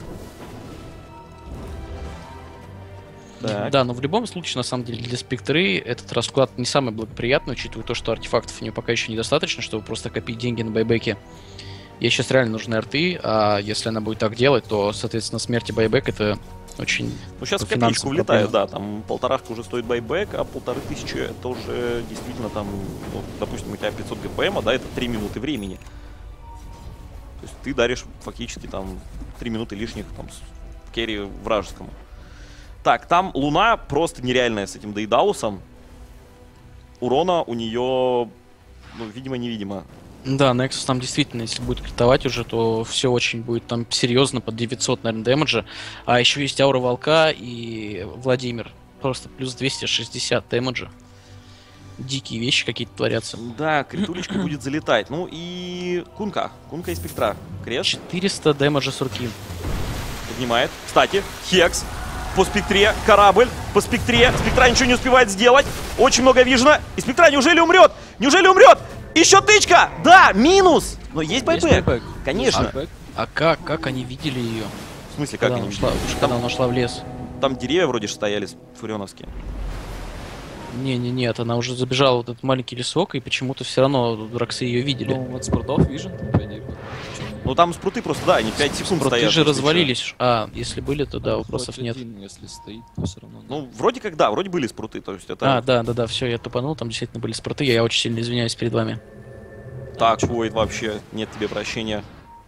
Так. Да, но в любом случае, на самом деле, для Спектры этот расклад не самый благоприятный, учитывая то, что артефактов у нее пока еще недостаточно, чтобы просто копить деньги на байбеке. Ей сейчас реально нужны арты, а если она будет так делать, то, соответственно, смерть и байбек — это очень... Ну, сейчас по в копеечку финансам влетают, проблема. да, там полторашка уже стоит байбек, а полторы тысячи это уже действительно там, ну, допустим, у тебя пятьсот ГПМа, да, это три минуты времени. То есть ты даришь фактически там три минуты лишних там с керри вражескому. Так, там Луна просто нереальная с этим Дейдаусом. Урона у нее, ну, видимо-невидимо. Да, Nexus там действительно, если будет критовать уже, то все очень будет там серьезно, под девятьсот, наверное, дэмэджа. А еще есть Аура Волка и Владимир. Просто плюс двести шестьдесят дэмэджа. Дикие вещи какие-то творятся. Да, критулечка будет залетать. Ну и Кунка. Кунка и Спектра. Крест четыреста дэмэджа с руки. поднимает. Кстати, Хекс. По Спектре, корабль, по Спектре. Спектра ничего не успевает сделать. Очень много вижена. И Спектра неужели умрет? Неужели умрет? Еще тычка! Да, минус! Но есть байбек. Есть байбек. Конечно. Байбек. А как, как они видели ее? В смысле, как Когда, они она ушла, видели? когда Там, она ушла в лес? там деревья вроде же стояли фурионовские. Не-не, нет, она уже забежала в этот маленький лесок, и почему-то все равно Роксы ее видели. Ну, вот спортов вижен, там, по идее, был. Чё? Ну там спруты просто, да, они пять секунд Спруты стоят. же если развалились. А, если были, то да, Ну, вопросов хоть нет. один, если стоит, то все равно. что. Ну, вроде как да, вроде были спруты, то есть это... А, да, да, да, все, я тупанул, там действительно были спруты, я очень сильно извиняюсь перед вами. Так, Войд, вообще нет тебе прощения.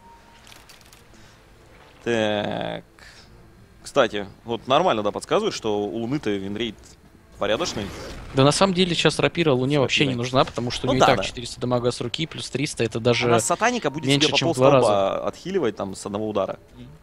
Так. Кстати, вот нормально, да, подсказывает, что у Луны-то винрейт порядочный. Да на самом деле сейчас рапира Луне С вообще не рапирой. нужна, потому что у Ну нее да, и так да. четыреста дамага с руки, плюс триста, это даже... Она сатаника будет меньше, тебе чем по в два полстолба отхиливать там с одного удара.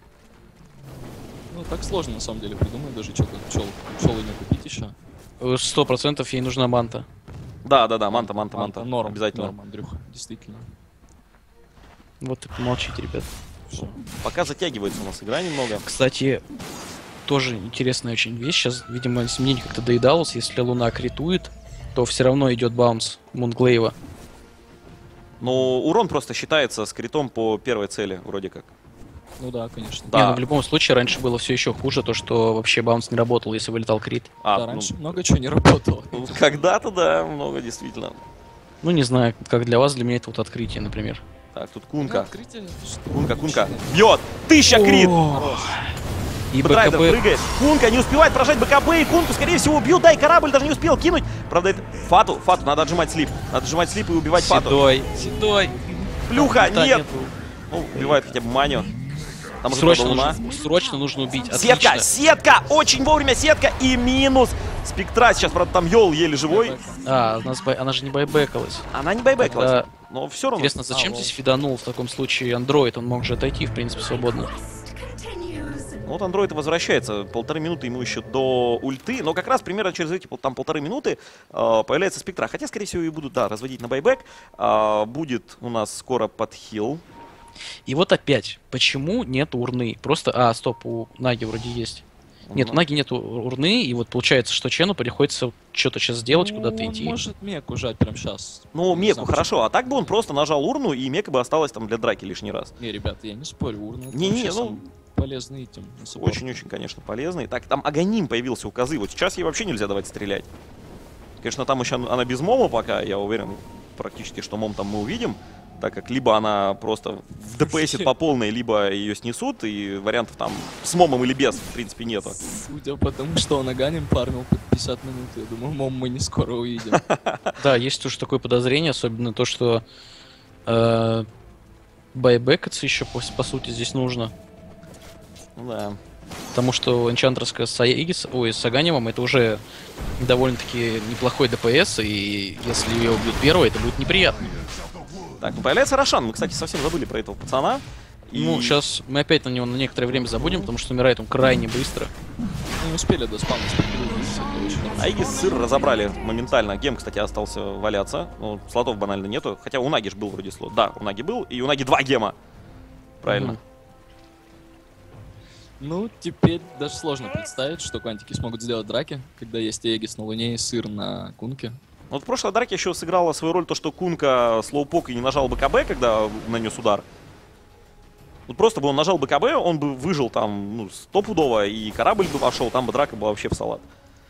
Ну, так сложно, на самом деле, придумать даже, что пчел, пчелы не купить еще. Сто процентов ей нужна манта. Да, да, да, манта, манта, манта. Норм, Обязательно. норм, Андрюха, действительно. Вот и помолчите, ребят. Всё. Пока затягивается у нас игра немного. Кстати, тоже интересная очень вещь. Сейчас, видимо, изменение как-то доедалось. Если Луна критует, то все равно идет баунс Мунглейва. Но урон просто считается с критом по первой цели, вроде как. Ну да, конечно. Да. Не, ну в любом случае раньше было все еще хуже, то что вообще баунс не работал, если вылетал крит. А, Да, ну, раньше много чего не работало. ну, когда-то, да, много действительно. Ну не знаю, как для вас, для меня это вот открытие, например. Так, тут Ну, Кунка. открытие, это что? Кунка, Кунка. Бьет! Тысяча крит! И Бэтрайдер БКБ... прыгает. Кунка не успевает прожать БКБ, и Кунку, скорее всего, убьют. Да, и корабль даже не успел кинуть. Правда, это... Фату, Фату, надо отжимать слип. Надо отжимать слип и убивать Фату. Седой, седой. Плюха, Да, нет! нету. Ну, убивает хотя бы Маню. Там уже Срочно правда, Луна. нужно, срочно нужно убить. Сетка, Отлично. сетка! Очень вовремя сетка и минус. Спектра сейчас, правда, там Йол еле живой. А, у нас бай- она же не байбекалась. Она не байбеклась. Тогда Но все равно. интересно, зачем А, здесь фиданул в таком случае андроид? Он мог же отойти, в принципе, свободно. Ну вот андроид возвращается, полторы минуты ему еще до ульты, но как раз примерно через эти там полторы минуты э, появляется спектра. Хотя, скорее всего, и будут, да, разводить на байбек. Э, будет у нас скоро подхил. И вот опять, почему нет урны? Просто, а, стоп, у Наги вроде есть. Нет, у Наги нет урны, и вот получается, что Чену приходится что-то сейчас сделать, Ну, куда-то он идти. может меку жать прямо сейчас. Ну, Не меку знаю, хорошо, а так бы он просто нажал урну, и мека бы осталась там для драки лишний раз. Не, ребят, я не спорю, урна это Не-не, вообще ну, самый полезный итем на саппорт. Очень-очень, конечно, полезный. Так, там Аганим появился у Козы. Вот сейчас ей вообще нельзя давать стрелять. Конечно, там еще она без мома пока, я уверен практически, что мом там мы увидим. Так как либо она просто в ДПСит по полной, либо ее снесут, и вариантов там с момом или без, в принципе, нету. Судя по тому, что он Аганим парнил под пятьдесят минут, я думаю, мом мы не скоро увидим. Да, есть тоже такое подозрение, особенно то, что э, байбекаться еще по, по сути здесь нужно. Да. Потому что энчантерская с Аегис, ой, с Аганимом это уже довольно-таки неплохой ДПС, и если ее убьют первой, это будет неприятно. Так, ну появляется Рошан. Мы, кстати, совсем забыли про этого пацана. И... Ну, сейчас мы опять на него на некоторое время забудем, потому что умирает он крайне быстро. Не успели доспамить. Аигис сыр разобрали моментально. Гем, кстати, остался валяться. Ну, слотов банально нету. Хотя у Наги ж был вроде слот. Да, у Наги был. И у Наги два гема. Правильно. Мгм. Ну, теперь даже сложно представить, что квантики смогут сделать драки, когда есть Эгис на Луне и сыр на Кунке. Вот в прошлой драке еще сыграла свою роль то, что Кунка слоупок и не нажал БКБ, когда нанес удар. Вот просто бы он нажал БКБ, он бы выжил там, ну, стопудово, и корабль бы пошел, там бы драка была вообще в салат.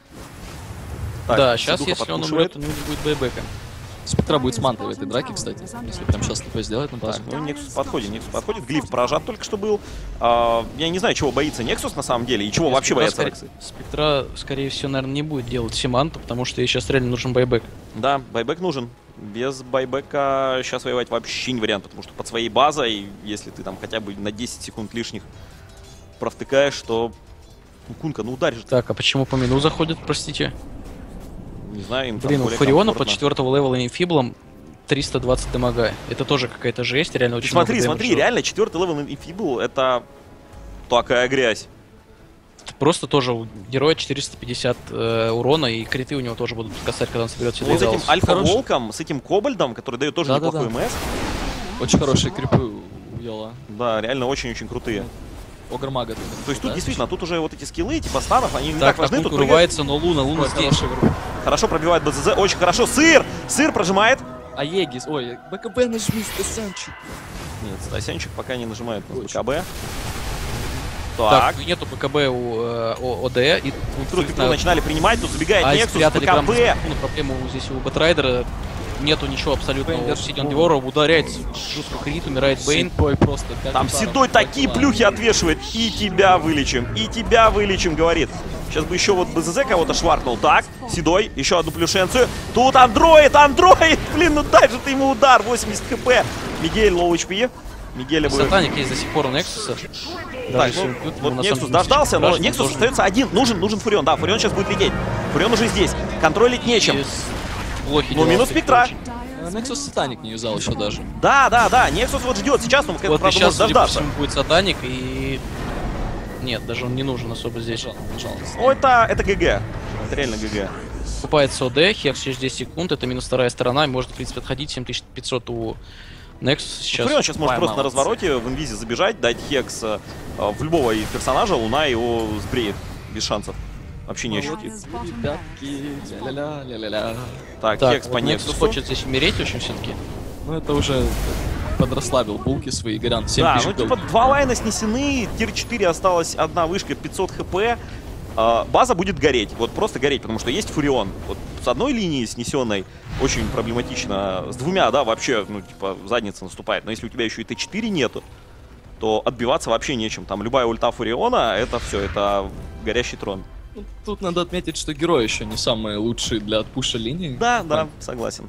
Так, Да, сейчас, Седуха если он подкушивает. умрет, у него не будет байбека. Спектра будет с мантой в этой драке, кстати, если прям сейчас ТП сделать на базу. Так, ну Нексус подходит, Нексус подходит, глиф прожат только что был. А, я не знаю, чего боится Нексус на самом деле, и чего вообще боятся Рексы. Спектра, скорее всего, наверное, не будет делать Симанту, потому что ей сейчас реально нужен байбек. Да, байбек нужен. Без байбека сейчас воевать вообще не вариант, потому что под своей базой, если ты там хотя бы на десять секунд лишних провтыкаешь, то... Ну, Кунка, ну ударишь. Так, а почему по мину заходит, простите? Не знаю, им там Блин, у более Фариона под комфортно. четвертого левела инфиблом триста двадцать дамага. Это тоже какая-то жесть, реально очень Ты смотри, много смотри, дэмэджа. реально, четвертый левел инфибл это такая грязь. Просто тоже у героя четыреста пятьдесят э, урона, и криты у него тоже будут касать, когда он соберет Вот с этим седлый альфа-волком, с этим кобальдом, который дает тоже Да-да-да. неплохой МС. Очень хорошие крипы у Йола. Да, реально очень-очень крутые. Огрмага. То есть тут действительно, тут уже вот эти скиллы, типа станов, они не Так, так важны. так Тут урывается, но Луна, Луна здесь. хорошо пробивает БЗЗ, очень хорошо. Сыр! Сыр прожимает. А Егис, ой, БКБ нажми, Стасянчик. Нет, Стасянчик пока не нажимает на Очень. БКБ. Так, Так. нету БКБ у э, О- ОД, и Тут спектру начинали принимать, тут забегает а Нексус, спрятали грамм за БКБ. секунду. Проблема здесь у Бэтрайдера. Нету ничего абсолютно. Бейн Сидион держит. Девора ударяет жестко крит, умирает Бейн. Ой, просто. пять Там ударов. Седой такие Да. плюхи отвешивает. И тебя вылечим, и тебя вылечим, говорит. Сейчас бы еще вот БЗЗ кого-то шваркнул. Так, Седой, еще одну плюшенцию. Тут андроид, андроид! Блин, ну дай же ты ему удар, восемьдесят хп. Мигель, лоу эйч пи. Мигеля будет... Сатаник есть до сих пор у Нексуса. Так, Даже ну, если убьют, вот ему на Нексус самом деле дождался, но страшно, Нексус сложно. остается один. Нужен, нужен Фурион. Да, Фурион сейчас будет лететь. Фурион уже здесь. Контролить нечем. И с- Плохи Ну, дела минус у спектра. Спектра. А Nexus Сатаник не юзал еще даже. Да, да, да. Нексус вот ждет сейчас, но, Вот правда, и может сейчас, судя по дождаться. всему, будет Сатаник, и... Нет, даже он не нужен особо здесь. Пожалуйста, пожалуйста. О, это, это ГГ. Это реально ГГ. Покупается ОД, Хекс через десять секунд, это минус вторая сторона, может, в принципе, отходить семь тысяч пятьсот у Nexus сейчас. Фурион сейчас может просто на молодцы. развороте в инвизе забежать, дать хекс э, в любого из персонажа, Луна его сбреет. Без шансов. Вообще не ощутит. Ребятки, ля-ля-ля, ля-ля-ля. Так, Так, хекс по вот Nexus Нексусу. хочет здесь умереть очень все-таки. Ну это уже подрасслабил булки свои, горян. семь Да, тысяч ну голд. типа два лайна снесены, тир четыре осталась одна вышка, пятьсот хп. А, база будет гореть, вот просто гореть, потому что есть Фурион. Вот с одной линии снесенной очень проблематично, с двумя, да, вообще, ну типа задница наступает. Но если у тебя еще и Т четыре нету, то отбиваться вообще нечем. Там любая ульта Фуриона, это все, это горящий трон. Ну, тут надо отметить, что герой еще не самый лучший для отпуша линии. Да, да, согласен.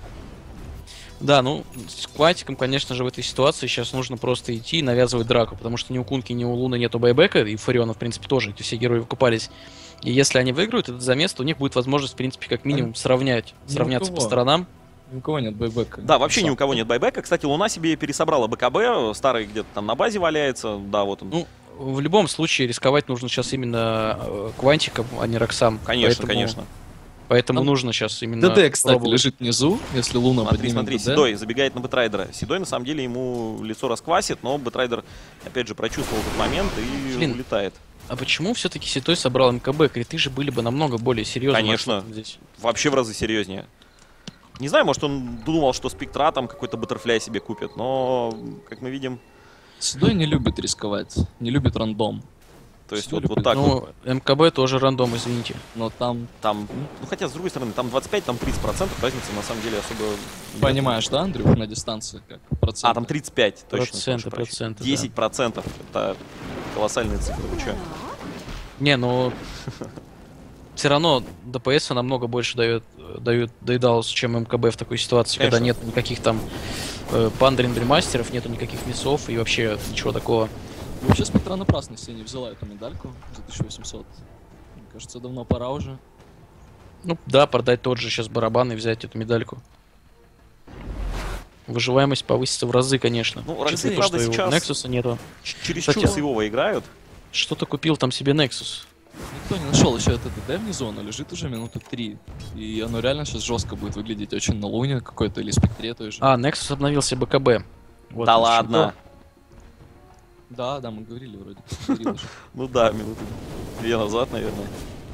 Да, ну, с Квантиком, конечно же, в этой ситуации сейчас нужно просто идти и навязывать драку, потому что ни у Кунки, ни у Луны нету байбека, и Фариона, в принципе, тоже, эти все герои выкупались. И если они выиграют этот замес, то у них будет возможность, в принципе, как минимум сравнять, Ни у сравняться по кого. сторонам. Ни у кого нет байбека. Да, вообще ни Сам. у кого нет байбека. Кстати, Луна себе пересобрала БКБ, старый где-то там на базе валяется. Да, вот он. Ну, в любом случае рисковать нужно сейчас именно э, Квантиком, а не Роксам. Конечно, Поэтому- конечно. Поэтому Там нужно сейчас именно ДД, кстати, пробовать. лежит внизу, если Луна Смотри, поднимет смотри, ДД. Седой забегает на Бэтрайдера. Седой, на самом деле, ему лицо расквасит, но Бэтрайдер, опять же, прочувствовал этот момент и Блин. улетает. А почему все-таки Ситой собрал МКБ? Криты же были бы намного более серьезные. Конечно. Вообще в разы серьезнее. Не знаю, может, он думал, что Спектра там какой-то Баттерфляй себе купит, но, как мы видим, Седой не любит рисковать, не любит рандом. то есть Седой вот, вот любит. так вот. Ну, МКБ тоже рандом, извините. Но там, Там, ну хотя, с другой стороны, там двадцать пять, там тридцать процентов, разницы на самом деле особо... нет. понимаешь, да, Андрюх, на дистанции как процент. А, там тридцать пять, точно. Проценты, прошу прощения. проценты, да. десять процентов, это колоссальные цифры, вы чё? Не, ну все равно ДПС намного больше дает, дают Дейдалус, чем МКБ в такой ситуации, когда Конечно. нет никаких там э, пандринбельмастеров, нету никаких мясов и вообще ничего такого. Вообще Спектра напрасно себе не взяла эту медальку за тысячу восемьсот. Мне кажется, давно пора уже. Ну да, продать тот же сейчас барабан и взять эту медальку. Выживаемость повысится в разы, конечно. Ну, Роксы, Учитывая, правда, что его сейчас- Нексуса нету. Ч- Чересчур Кстати- с его играют. Что-то купил там себе Нексус. Никто не нашел еще это ДД внизу, оно лежит уже минуты три. И оно реально сейчас жестко будет выглядеть очень на Луне какой-то или Спектре той же. А, Нексус обновился БКБ. Вот Да в общем, ладно. Да, да, мы говорили вроде. Говорили даже. Ну да, минуты две назад, наверное.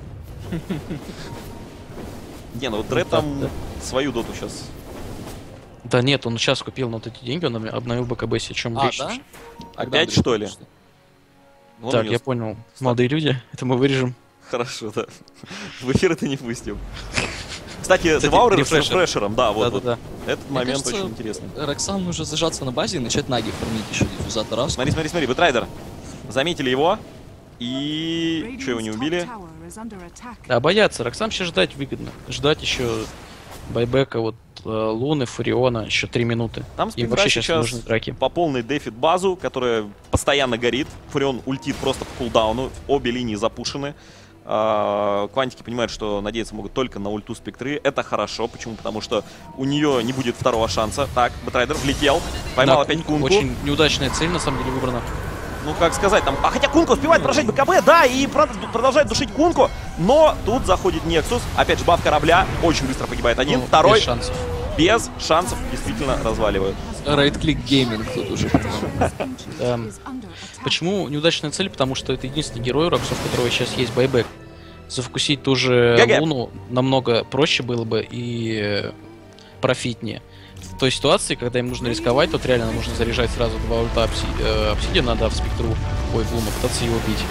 Не, ну вот Дред так, там да. свою доту сейчас. Да нет, он сейчас купил на вот эти деньги, он обновил БКБ себе, о чем А, речь. да? вообще? Когда, Опять, Андрюх, что ли? что? Вон Так, у него- я понял. Молодые люди, это мы вырежем. Хорошо, да. В эфир это не пустим. Кстати, Кстати, Деваурер с рефрешер. рефрешером, да, вот, вот. Да-да-да. Этот Мне момент кажется, очень интересный. Роксан нужно зажаться на базе и начать наги фармить еще диффузатор раз. Смотри, смотри, смотри, Бэтрайдер. Заметили его. И... Что, его не убили? Да, бояться. Роксам сейчас ждать выгодно. Ждать еще байбека, вот э, Луны, Фуриона, еще три минуты. Там И Спектра вообще сейчас сейчас нужны драки. по полной дефит базу, которая постоянно горит. Фурион ультит просто по кулдауну. Обе линии запушены. А, Квантики понимают, что надеяться могут только на ульту Спектры. Это хорошо. Почему? Потому что у нее не будет второго шанса. Так, Бэтрайдер влетел. Поймал Да, опять Кунку. Кунку. Очень неудачная цель, на самом деле, выбрана. Ну, как сказать, там... А хотя Кунку успевает прожать БКБ, да, и прод- продолжает душить Кунку. Но тут заходит Нексус. Опять же, баф корабля. Очень быстро погибает один. Ну, Второй без шансов. без шансов действительно разваливают. Райт-клик гейминг тут уже. по-моему. Да. Почему неудачная цель? Потому что это единственный герой, у Роксов, у которого сейчас есть байбек. Зафокусить ту же ГГ. Луну намного проще было бы и э, профитнее. В той ситуации, когда им нужно рисковать, тут реально нужно заряжать сразу два ульта обси- э, обсидиана, да, в спектру, ой, в Луну, пытаться его убить.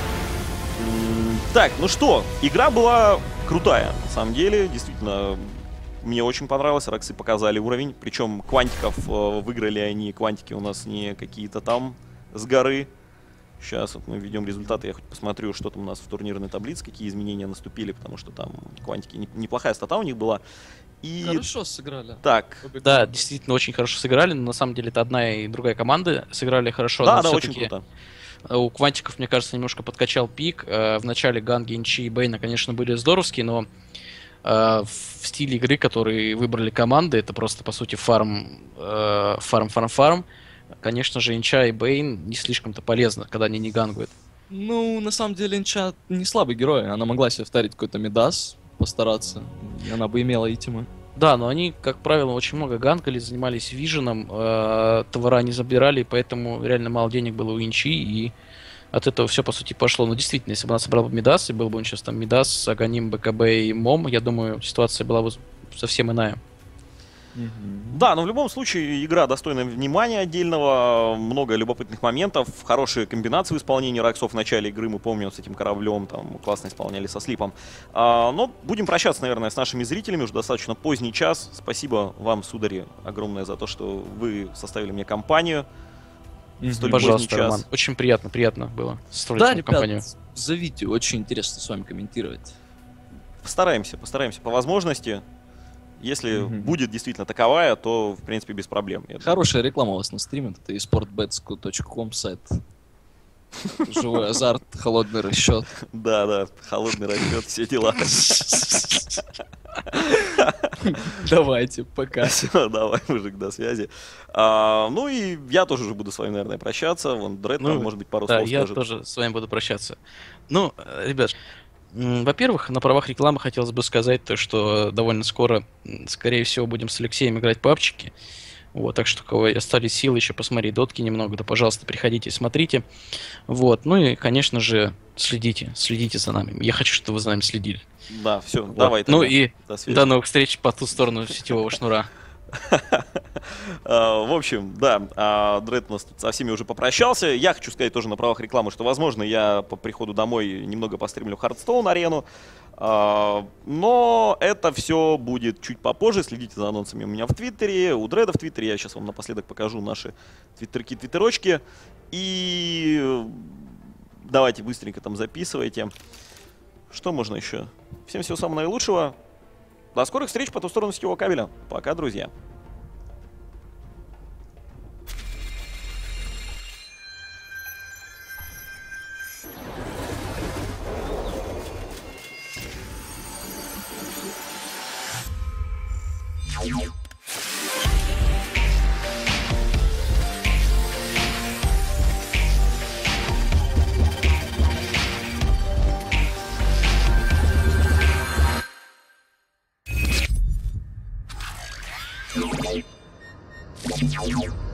М, Так, ну что, игра была крутая, на самом деле, действительно, мне очень понравилось, Роксы показали уровень, причем Квантиков э, выиграли они, Квантики у нас не какие-то там с горы. Сейчас вот мы введем результаты, я хоть посмотрю, что там у нас в турнирной таблице, какие изменения наступили, потому что там Квантики, не- неплохая стата у них была. И Хорошо сыграли. так, Да, действительно очень хорошо сыграли, но на самом деле это одна и другая команда сыграли хорошо. да, но да, очень всё-таки круто. у Квантиков, мне кажется, немножко подкачал пик. Э, В начале Ганги, Инчи и Бейна, конечно, были здоровские, но э, в стиле игры, который выбрали команды, это просто, по сути, фарм, э, фарм, фарм, фарм. Конечно же, Инча и Бейн не слишком-то полезно, когда они не гангуют. Ну, на самом деле, Инча не слабый герой. Она могла себе вторить какой-то Мидас, постараться. И она бы имела итемы. Да, но они, как правило, очень много гангали, занимались виженом, э, товара не забирали, поэтому реально мало денег было у Инчи, и от этого все, по сути, пошло. Но действительно, если бы она собрала бы Мидас, и был бы он сейчас там Мидас, Аганим, БКБ и Мом, я думаю, ситуация была бы совсем иная. Да, но в любом случае игра достойна внимания отдельного, много любопытных моментов, хорошие комбинации в исполнении Роксов в начале игры, мы помним, с этим кораблем, там классно исполняли со слипом. А, но будем прощаться, наверное, с нашими зрителями, уже достаточно поздний час. Спасибо вам, судари, огромное за то, что вы составили мне компанию. в столь Пожалуйста, поздний час. Роман. Очень приятно, приятно было строить Да, эту ребят, компанию. зовите, очень интересно с вами комментировать. Постараемся, постараемся по возможности. Если Мгм. будет действительно таковая, то, в принципе, без проблем. Я думаю. Хорошая реклама у вас на стриме, это и спортбетску точка ком сайт. Живой азарт, холодный расчет. Да, да, холодный расчет, все дела. Давайте, пока. Все, давай, мужик, до связи. А, ну и я тоже уже буду с вами, наверное, прощаться. Вон Дред, Ну, там, может быть, пару Да, слов я скажет. тоже с вами буду прощаться. Ну, э, ребят, м, во-первых, на правах рекламы хотелось бы сказать то, что довольно скоро, м, скорее всего, будем с Алексеем играть пабчики. Вот, так что, у кого остались силы еще посмотреть дотки немного, да, пожалуйста, приходите, смотрите. Вот, ну и, конечно же, следите, следите за нами. Я хочу, чтобы вы за нами следили. Да, все, Вот. давай. Ну тогда. и До связи. до новых встреч по ту сторону сетевого шнура. А, В общем, да, а, Дред у нас тут со всеми уже попрощался. Я хочу сказать тоже на правах рекламы, что, возможно, я по приходу домой немного постримлю Hearthstone арену. А, Но это все будет чуть попозже. Следите за анонсами у меня в Твиттере, у Дреда в Твиттере. Я сейчас вам напоследок покажу наши твиттерки, твиттерочки. И давайте быстренько там записывайте. Что можно еще? Всем всего самого наилучшего. До скорых встреч по ту сторону сетевого кабеля. Пока, друзья. Thank you.